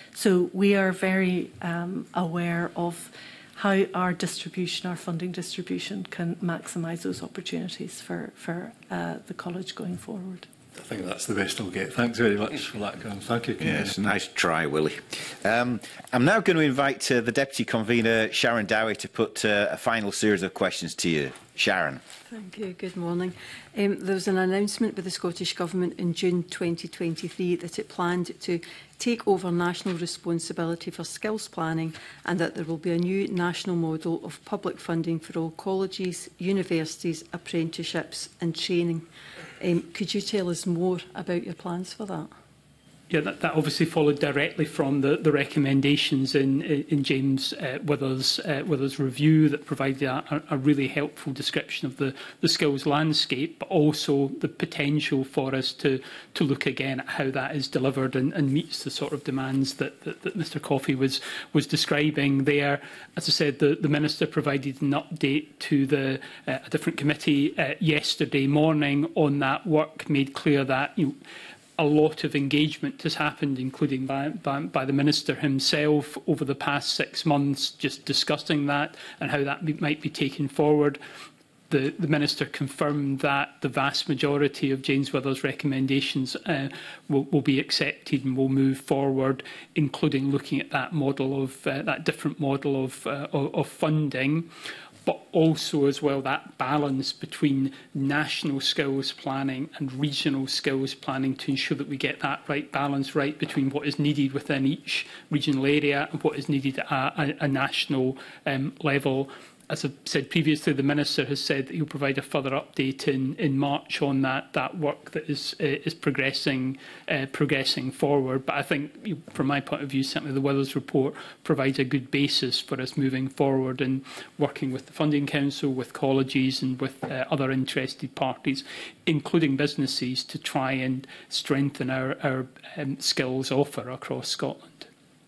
[SPEAKER 3] So we are very um, aware of how our distribution, our funding distribution, can maximise those opportunities for, for uh, the college going forward.
[SPEAKER 7] I think that's the best I'll get. Thanks very much for that, Graham. Thank you.
[SPEAKER 1] Yes, nice try, Willie. Um, I'm now going to invite uh, the Deputy Convener, Sharon Dowie, to put uh, a final series of questions to you. Sharon.
[SPEAKER 8] Thank you. Good morning. Um, there was an announcement by the Scottish Government in June twenty twenty-three that it planned to take over national responsibility for skills planning and that there will be a new national model of public funding for all colleges, universities, apprenticeships and training. Um, could you tell us more about your plans for that?
[SPEAKER 2] Yeah, that, that obviously followed directly from the, the recommendations in, in James uh, Withers, uh, Withers' review that provided a, a really helpful description of the, the skills landscape, but also the potential for us to, to look again at how that is delivered and, and meets the sort of demands that, that, that Mr Coffey was, was describing there. As I said, the, the Minister provided an update to the, uh, a different committee uh, yesterday morning on that work, made clear that you know, a lot of engagement has happened, including by, by, by the Minister himself over the past six months, just discussing that and how that be, might be taken forward. The, the Minister confirmed that the vast majority of James Withers' recommendations uh, will, will be accepted and will move forward, including looking at that model of uh, that different model of, uh, of, of funding. But also as well that balance between national skills planning and regional skills planning to ensure that we get that right balance right between what is needed within each regional area and what is needed at a, a, a national um, level. As I've said previously, the Minister has said that he'll provide a further update in, in March on that, that work that is, uh, is progressing, uh, progressing forward. But I think, you know, from my point of view, certainly the Withers report provides a good basis for us moving forward and working with the Funding Council, with colleges and with uh, other interested parties, including businesses, to try and strengthen our, our um, skills offer across Scotland.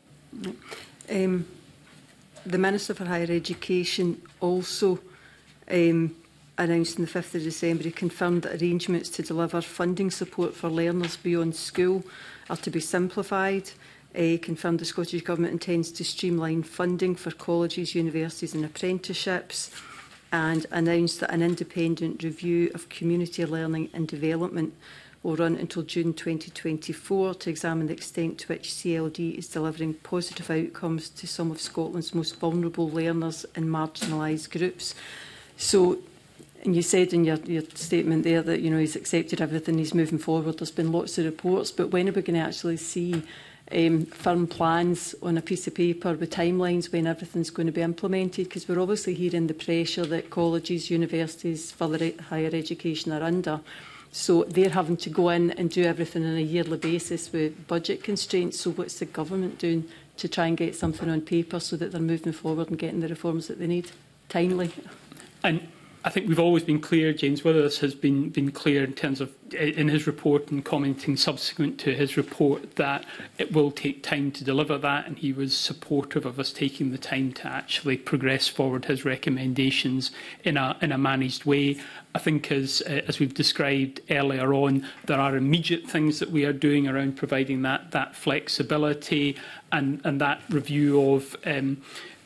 [SPEAKER 8] Um, The Minister for Higher Education also um, announced on the fifth of December, he confirmed that arrangements to deliver funding support for learners beyond school are to be simplified. He confirmed the Scottish Government intends to streamline funding for colleges, universities and apprenticeships, and announced that an independent review of community learning and development will run until June twenty twenty-four to examine the extent to which C L D is delivering positive outcomes to some of Scotland's most vulnerable learners and marginalised groups. So, and you said in your, your statement there that you know he's accepted everything, he's moving forward. There's been lots of reports, but when are we going to actually see um, firm plans on a piece of paper with timelines when everything's going to be implemented? Because we're obviously hearing the pressure that colleges, universities, further higher education are under. So they're having to go in and do everything on a yearly basis with budget constraints. So what's the government doing to try and get something on paper so that they're moving forward and getting the reforms that they need timely?
[SPEAKER 2] And I think we've always been clear, James Withers has been, been clear in terms of, in his report and commenting subsequent to his report, that it will take time to deliver that, and he was supportive of us taking the time to actually progress forward his recommendations in a, in a managed way. I think as, uh, as we've described earlier on, there are immediate things that we are doing around providing that, that flexibility and, and that review of um,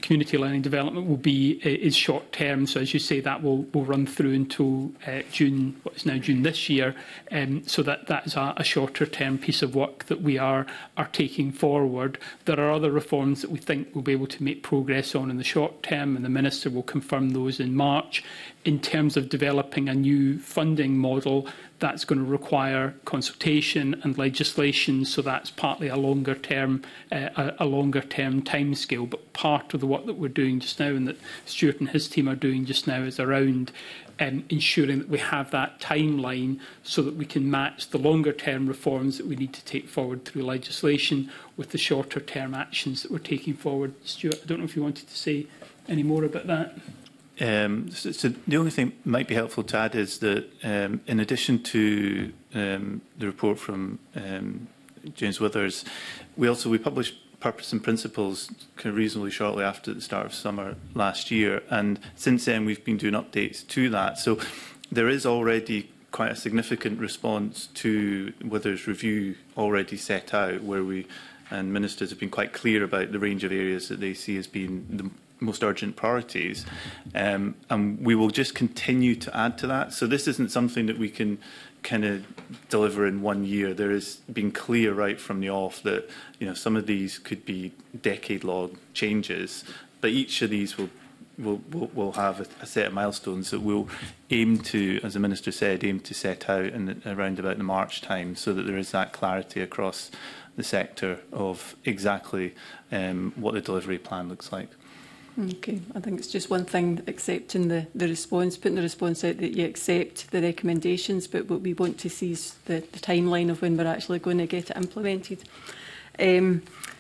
[SPEAKER 2] community learning development will be is short term. So as you say, that will, will run through until uh, June, what is now June this year. Um, so that, that is a, a shorter term piece of work that we are, are taking forward. There are other reforms that we think we'll be able to make progress on in the short term, and the Minister will confirm those in March. In terms of developing a new funding model, that's going to require consultation and legislation, so that's partly a longer term, uh, a, a longer term timescale. But part of the work that we're doing just now, and that Stuart and his team are doing just now, is around um, ensuring that we have that timeline so that we can match the longer term reforms that we need to take forward through legislation with the shorter term actions that we're taking forward. Stuart, I don't know if you wanted to say any more about that.
[SPEAKER 6] Um, so, so the only thing might be helpful to add is that um, in addition to um, the report from um, James Withers, we also we published Purpose and Principles kind of reasonably shortly after the start of summer last year, and since then we've been doing updates to that. So there is already quite a significant response to Withers' review already set out, where we and ministers have been quite clear about the range of areas that they see as being the most urgent priorities, um, and we will just continue to add to that. So this isn't something that we can kind of deliver in one year. There has been clear right from the off that, you know, some of these could be decade-long changes, but each of these will will will, will have a, a set of milestones that we'll aim to, as the Minister said, aim to set out in the, around about the March time, so that there is that clarity across the sector of exactly um, what the delivery plan looks like.
[SPEAKER 8] Okay, I think it's just one thing, accepting the, the response, putting the response out that you accept the recommendations, but what we want to see is the, the timeline of when we're actually going to get it implemented. Um,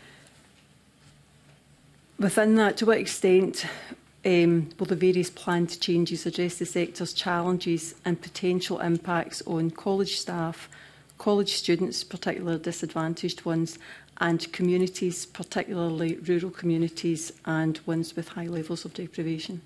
[SPEAKER 8] within that, to what extent um, will the various planned changes address the sector's challenges and potential impacts on college staff, college students, particularly disadvantaged ones, and communities, particularly rural communities and ones with high levels of deprivation?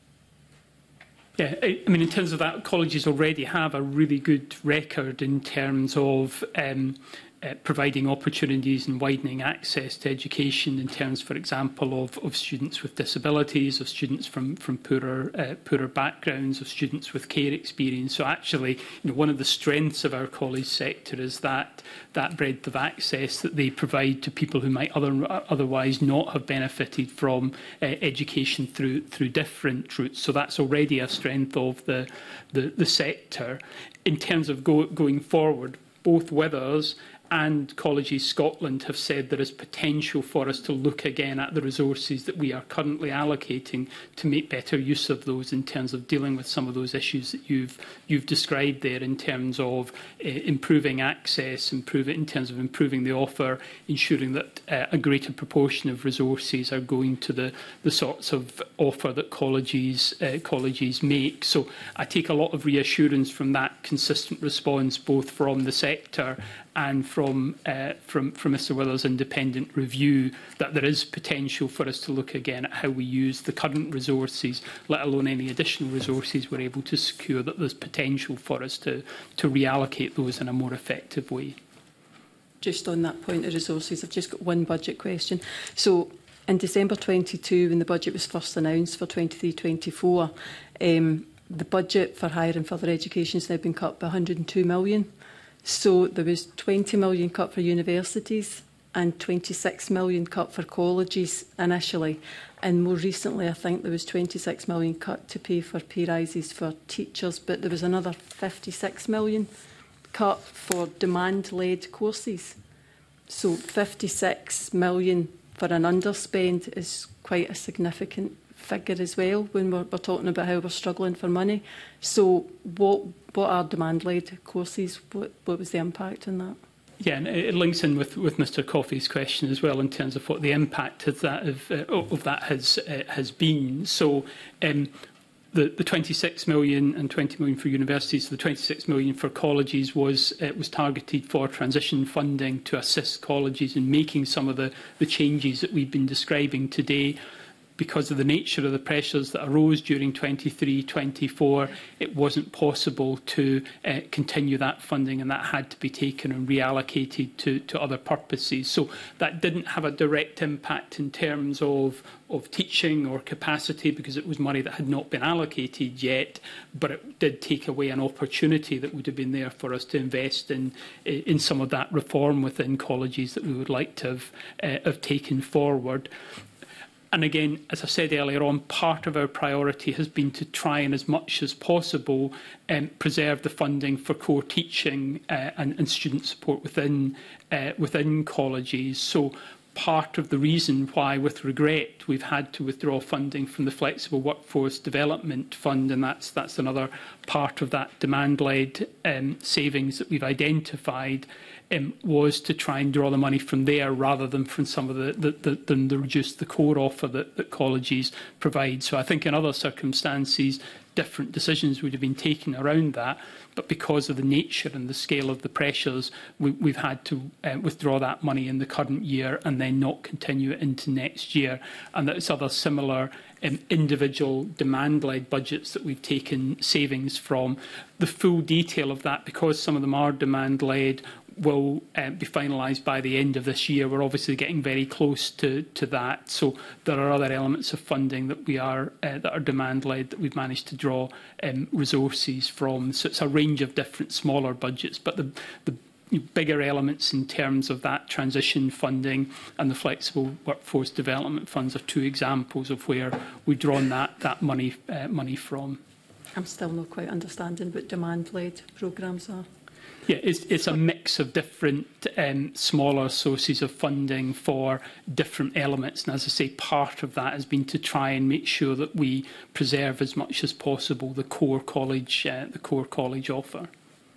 [SPEAKER 2] Yeah, I, I mean, in terms of that, colleges already have a really good record in terms of um, uh, providing opportunities and widening access to education, in terms, for example, of, of students with disabilities, of students from, from poorer, uh, poorer backgrounds, of students with care experience. So actually, you know, one of the strengths of our college sector is that that breadth of access that they provide to people who might other, otherwise not have benefited from uh, education through through different routes. So that's already a strength of the the, the sector. In terms of go, going forward, both Withers and Colleges Scotland have said there is potential for us to look again at the resources that we are currently allocating to make better use of those in terms of dealing with some of those issues that you've you've described there, in terms of uh, improving access, improve it in terms of improving the offer, ensuring that uh, a greater proportion of resources are going to the the sorts of offer that colleges uh, colleges make. So I take a lot of reassurance from that consistent response, both from the sector and from, uh, from, from Mr Withers' independent review, that there is potential for us to look again at how we use the current resources, let alone any additional resources we're able to secure, that there's potential for us to, to reallocate those in a more effective way.
[SPEAKER 8] Just on that point of resources, I've just got one budget question. So in December twenty-two, when the budget was first announced for twenty-three twenty-four, um, the budget for higher and further education has now been cut by one hundred and two million. So there was twenty million cut for universities and twenty-six million cut for colleges initially. And more recently, I think there was twenty-six million cut to pay for pay rises for teachers, but there was another fifty-six million cut for demand-led courses. So fifty-six million for an underspend is quite a significant figure as well when we're, we're talking about how we're struggling for money. So what what are demand-led courses? What, what was the impact on that?
[SPEAKER 2] Yeah, and it links in with, with Mr Coffey's question as well, in terms of what the impact of that of, uh, of that has uh, has been. So um, the the twenty-six million and twenty million for universities, the twenty-six million for colleges was uh, was targeted for transition funding to assist colleges in making some of the the changes that we've been describing today. because of the nature of the pressures that arose during twenty-three twenty-four, it wasn't possible to uh, continue that funding, and that had to be taken and reallocated to, to other purposes. So that didn't have a direct impact in terms of, of teaching or capacity, because it was money that had not been allocated yet, but it did take away an opportunity that would have been there for us to invest in, in some of that reform within colleges that we would like to have, uh, have taken forward. And again, as I said earlier on, part of our priority has been to try and as much as possible um, preserve the funding for core teaching uh, and, and student support within, uh, within colleges. So part of the reason why, with regret, we've had to withdraw funding from the Flexible Workforce Development Fund, and that's, that's another part of that demand-led um, savings that we've identified, Um, was to try and draw the money from there rather than from some of the, the, the, than the reduce the core offer that, that colleges provide. So I think in other circumstances, different decisions would have been taken around that. But because of the nature and the scale of the pressures, we, we've had to uh, withdraw that money in the current year and then not continue it into next year. And that's other similar um, individual demand-led budgets that we've taken savings from. The full detail of that, because some of them are demand-led, will uh, be finalised by the end of this year. We're obviously getting very close to, to that. So there are other elements of funding that we are uh, that are demand-led that we've managed to draw um, resources from. So it's a range of different smaller budgets, but the, the bigger elements in terms of that transition funding and the flexible workforce development funds are two examples of where we've drawn that, that money, uh, money from.
[SPEAKER 8] I'm still not quite understanding what demand-led programmes are.
[SPEAKER 2] Yeah, it's, it's a mix of different um, smaller sources of funding for different elements. And as I say, part of that has been to try and make sure that we preserve as much as possible the core college, uh, the core college offer.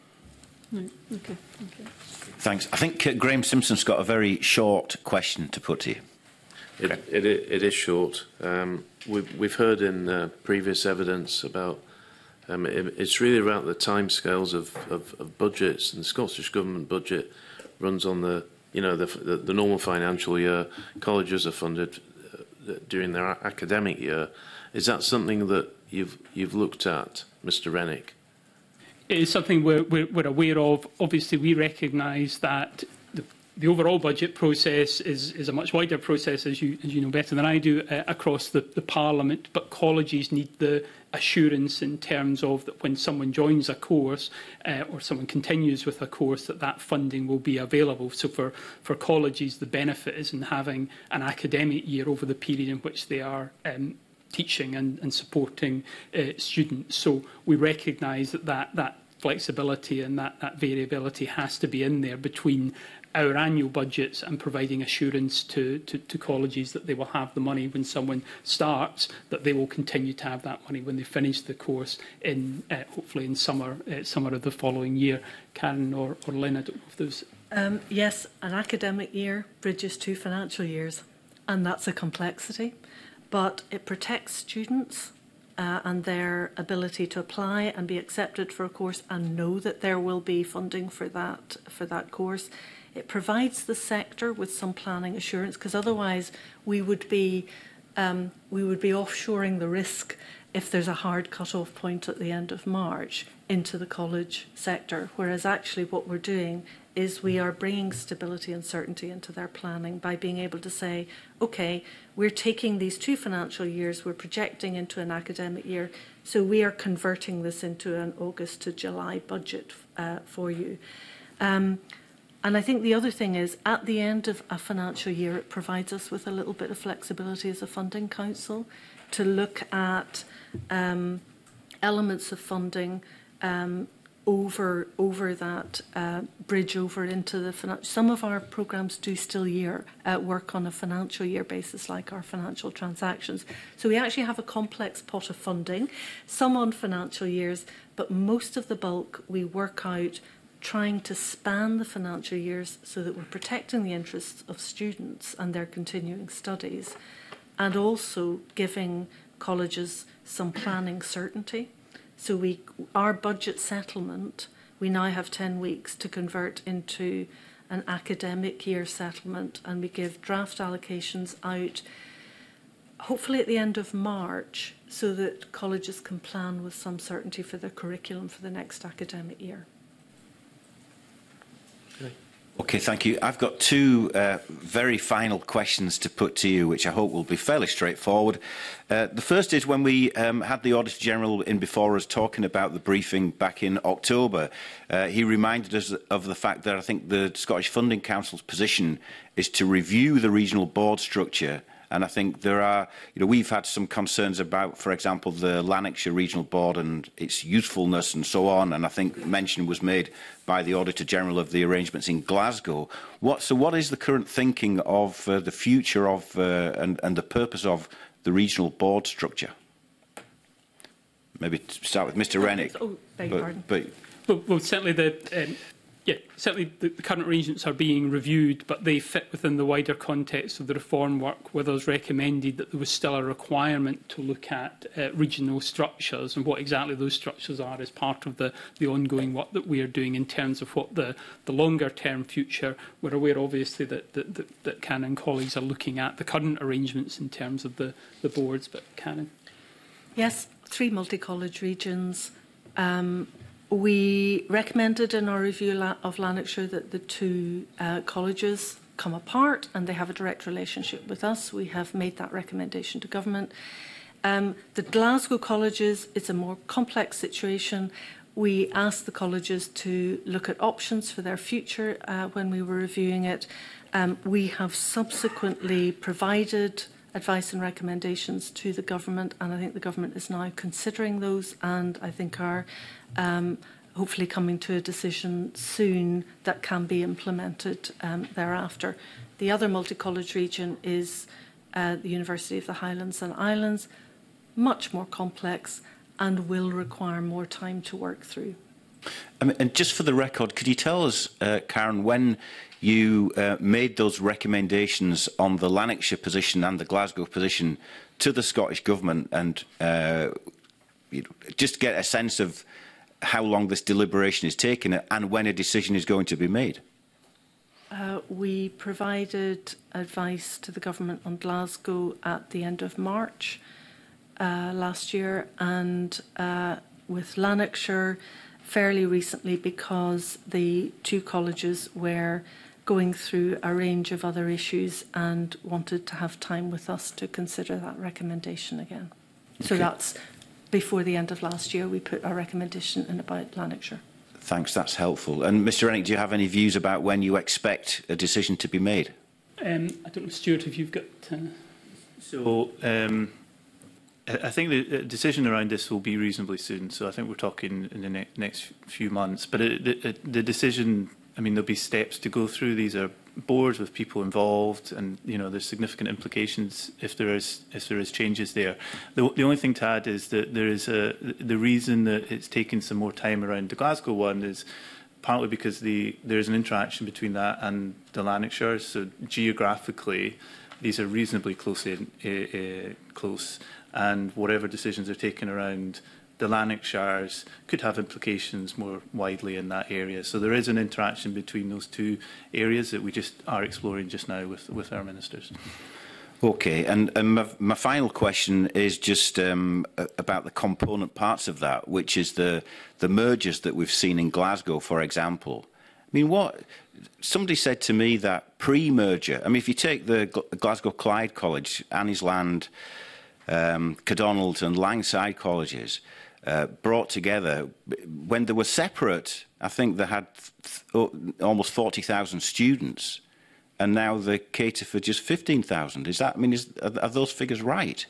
[SPEAKER 8] Right, okay, okay.
[SPEAKER 1] Thanks. I think uh, Graham Simpson's got a very short question to put to you.
[SPEAKER 4] It,
[SPEAKER 1] okay.
[SPEAKER 4] it, it is short. Um, we've, we've heard in uh, previous evidence about Um, it, it's really about the timescales of, of, of budgets, and the Scottish Government budget runs on the, you know, the, the, the normal financial year. Colleges are funded uh, during their academic year. Is that something that you've you've looked at, Mister Rennick?
[SPEAKER 2] It is something we're, we're, we're aware of. Obviously, we recognise that the, the overall budget process is, is a much wider process, as you, as you know better than I do, uh, across the, the Parliament. But colleges need the assurance in terms of that when someone joins a course uh, or someone continues with a course, that that funding will be available. So for, for colleges, the benefit is in having an academic year over the period in which they are um, teaching and, and supporting uh, students. So we recognise that, that that flexibility and that, that variability has to be in there between our annual budgets and providing assurance to, to, to colleges that they will have the money when someone starts, that they will continue to have that money when they finish the course in uh, hopefully in summer uh, summer of the following year. Karen or, or Lynn, I don't know if there's...
[SPEAKER 3] Um, yes, an academic year bridges two financial years, and that's a complexity, but it protects students uh, and their ability to apply and be accepted for a course and know that there will be funding for that, for that course. It provides the sector with some planning assurance, because otherwise we would be um, we would be offshoring the risk if there's a hard cut-off point at the end of March into the college sector. Whereas actually what we're doing is we are bringing stability and certainty into their planning by being able to say, OK, we're taking these two financial years, we're projecting into an academic year, so we are converting this into an August to July budget uh, for you. Um, And I think the other thing is, at the end of a financial year, it provides us with a little bit of flexibility as a funding council to look at um, elements of funding um, over over that uh, bridge over into the financial. Some of our programmes do still year uh, work on a financial year basis, like our financial transactions. So we actually have a complex pot of funding, some on financial years, but most of the bulk we work out trying to span the financial years so that we're protecting the interests of students and their continuing studies, and also giving colleges some planning certainty. So we, our budget settlement, we now have ten weeks to convert into an academic year settlement, and we give draft allocations out hopefully at the end of March, so that colleges can plan with some certainty for their curriculum for the next academic year.
[SPEAKER 1] Okay, thank you. I've got two uh, very final questions to put to you, which I hope will be fairly straightforward. Uh, the first is when we um, had the Auditor General in before us talking about the briefing back in October, uh, he reminded us of the fact that I think the Scottish Funding Council's position is to review the regional board structure. And I think there are, you know, we've had some concerns about, for example, the Lanarkshire Regional Board and its usefulness and so on. And I think mention was made by the Auditor General of the arrangements in Glasgow. What, so what is the current thinking of uh, the future of uh, and, and the purpose of the regional board structure? Maybe to start with Mister Rennick.
[SPEAKER 3] Oh, beg your pardon.
[SPEAKER 2] But, well, well, certainly the... Um, Yeah, certainly the, the current arrangements are being reviewed, but they fit within the wider context of the reform work, where there's recommended that there was still a requirement to look at uh, regional structures and what exactly those structures are as part of the, the ongoing work that we are doing in terms of what the, the longer-term future. We're aware, obviously, that, that, that, that Canon and colleagues are looking at the current arrangements in terms of the, the boards, but Canon.
[SPEAKER 3] Yes, three multi-college regions. Um, We recommended in our review of Lanarkshire that the two uh, colleges come apart and they have a direct relationship with us. We have made that recommendation to government. Um, the Glasgow colleges, it's a more complex situation. We asked the colleges to look at options for their future uh, when we were reviewing it. Um, we have subsequently provided advice and recommendations to the government, and I think the government is now considering those, and I think are um, hopefully coming to a decision soon that can be implemented um, thereafter. The other multi-college region is uh, the University of the Highlands and Islands, much more complex and will require more time to work through.
[SPEAKER 1] Um, and just for the record, could you tell us, uh, Karen, when you uh, made those recommendations on the Lanarkshire position and the Glasgow position to the Scottish Government, and uh, you know, just get a sense of how long this deliberation is taking and when a decision is going to be made?
[SPEAKER 3] Uh, we provided advice to the government on Glasgow at the end of March uh, last year, and uh, with Lanarkshire fairly recently, because the two colleges were going through a range of other issues and wanted to have time with us to consider that recommendation again. Okay. So that's before the end of last year we put our recommendation in about Lanarkshire.
[SPEAKER 1] Thanks, that's helpful. And Mister Rennick, do you have any views about when you expect a decision to be made?
[SPEAKER 2] Um, I don't know, Stuart, if you've got... Uh...
[SPEAKER 6] So, um, I think the decision around this will be reasonably soon. So I think we're talking in the ne next few months. But it, it, the decision, I mean, there'll be steps to go through. These are boards with people involved, and you know, there's significant implications if there is if there is changes there. The, the only thing to add is that there is a the reason that it's taken some more time around the Glasgow one is partly because the there is an interaction between that and the Lanarkshire. So geographically, these are reasonably close in, uh, uh, close. And whatever decisions are taken around the Lanarkshires could have implications more widely in that area. So there is an interaction between those two areas that we just are exploring just now with, with our ministers.
[SPEAKER 1] Okay, and, and my, my final question is just um, about the component parts of that, which is the, the mergers that we've seen in Glasgow, for example. I mean, what somebody said to me that pre-merger, I mean, if you take the Glasgow Clyde College, Annie's Land, Um, Cadonald and Langside colleges uh, brought together when they were separate. I think they had th almost forty thousand students, and now they cater for just fifteen thousand. Is that? I mean, is, are, are those figures right?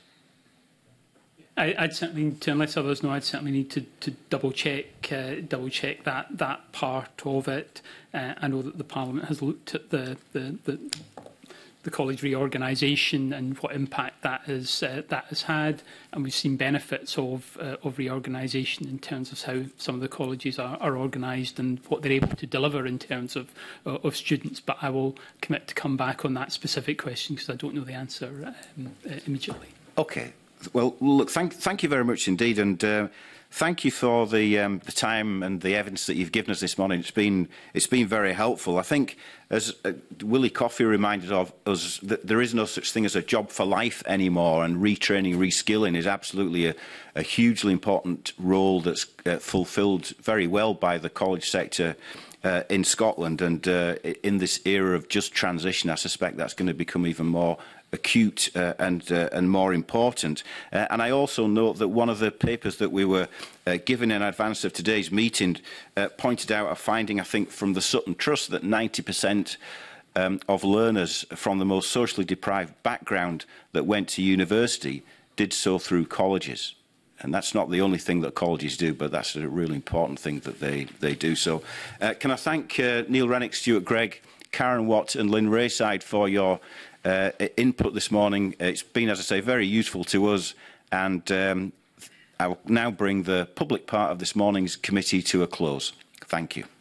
[SPEAKER 2] I, I'd certainly need to, unless others know, I'd certainly need to, to double check, uh, double check that that part of it. Uh, I know that the Parliament has looked at the the. the the college reorganisation and what impact that has uh, that has had, and we've seen benefits of uh, of reorganisation in terms of how some of the colleges are, are organised and what they're able to deliver in terms of uh, of students. But I will commit to come back on that specific question because I don't know the answer um, uh, immediately.
[SPEAKER 1] Okay. Well, look, thank thank you very much indeed, and uh, thank you for the, um, the time and the evidence that you've given us this morning. It's been, it's been very helpful. I think, as uh, Willie Coffey reminded of us, that there is no such thing as a job for life anymore, and retraining, reskilling is absolutely a, a hugely important role that's uh, fulfilled very well by the college sector uh, in Scotland. And uh, in this era of just transition, I suspect that's going to become even more acute uh, and uh, and more important. Uh, and I also note that one of the papers that we were uh, given in advance of today's meeting uh, pointed out a finding, I think, from the Sutton Trust that ninety percent um, of learners from the most socially deprived background that went to university did so through colleges. And that's not the only thing that colleges do, but that's a really important thing that they, they do. So uh, can I thank uh, Neil Rennick, Stuart Gregg, Karen Watt and Lynn Rayside for your Uh, input this morning. It's been, as I say, very useful to us, and um, I will now bring the public part of this morning's committee to a close. Thank you.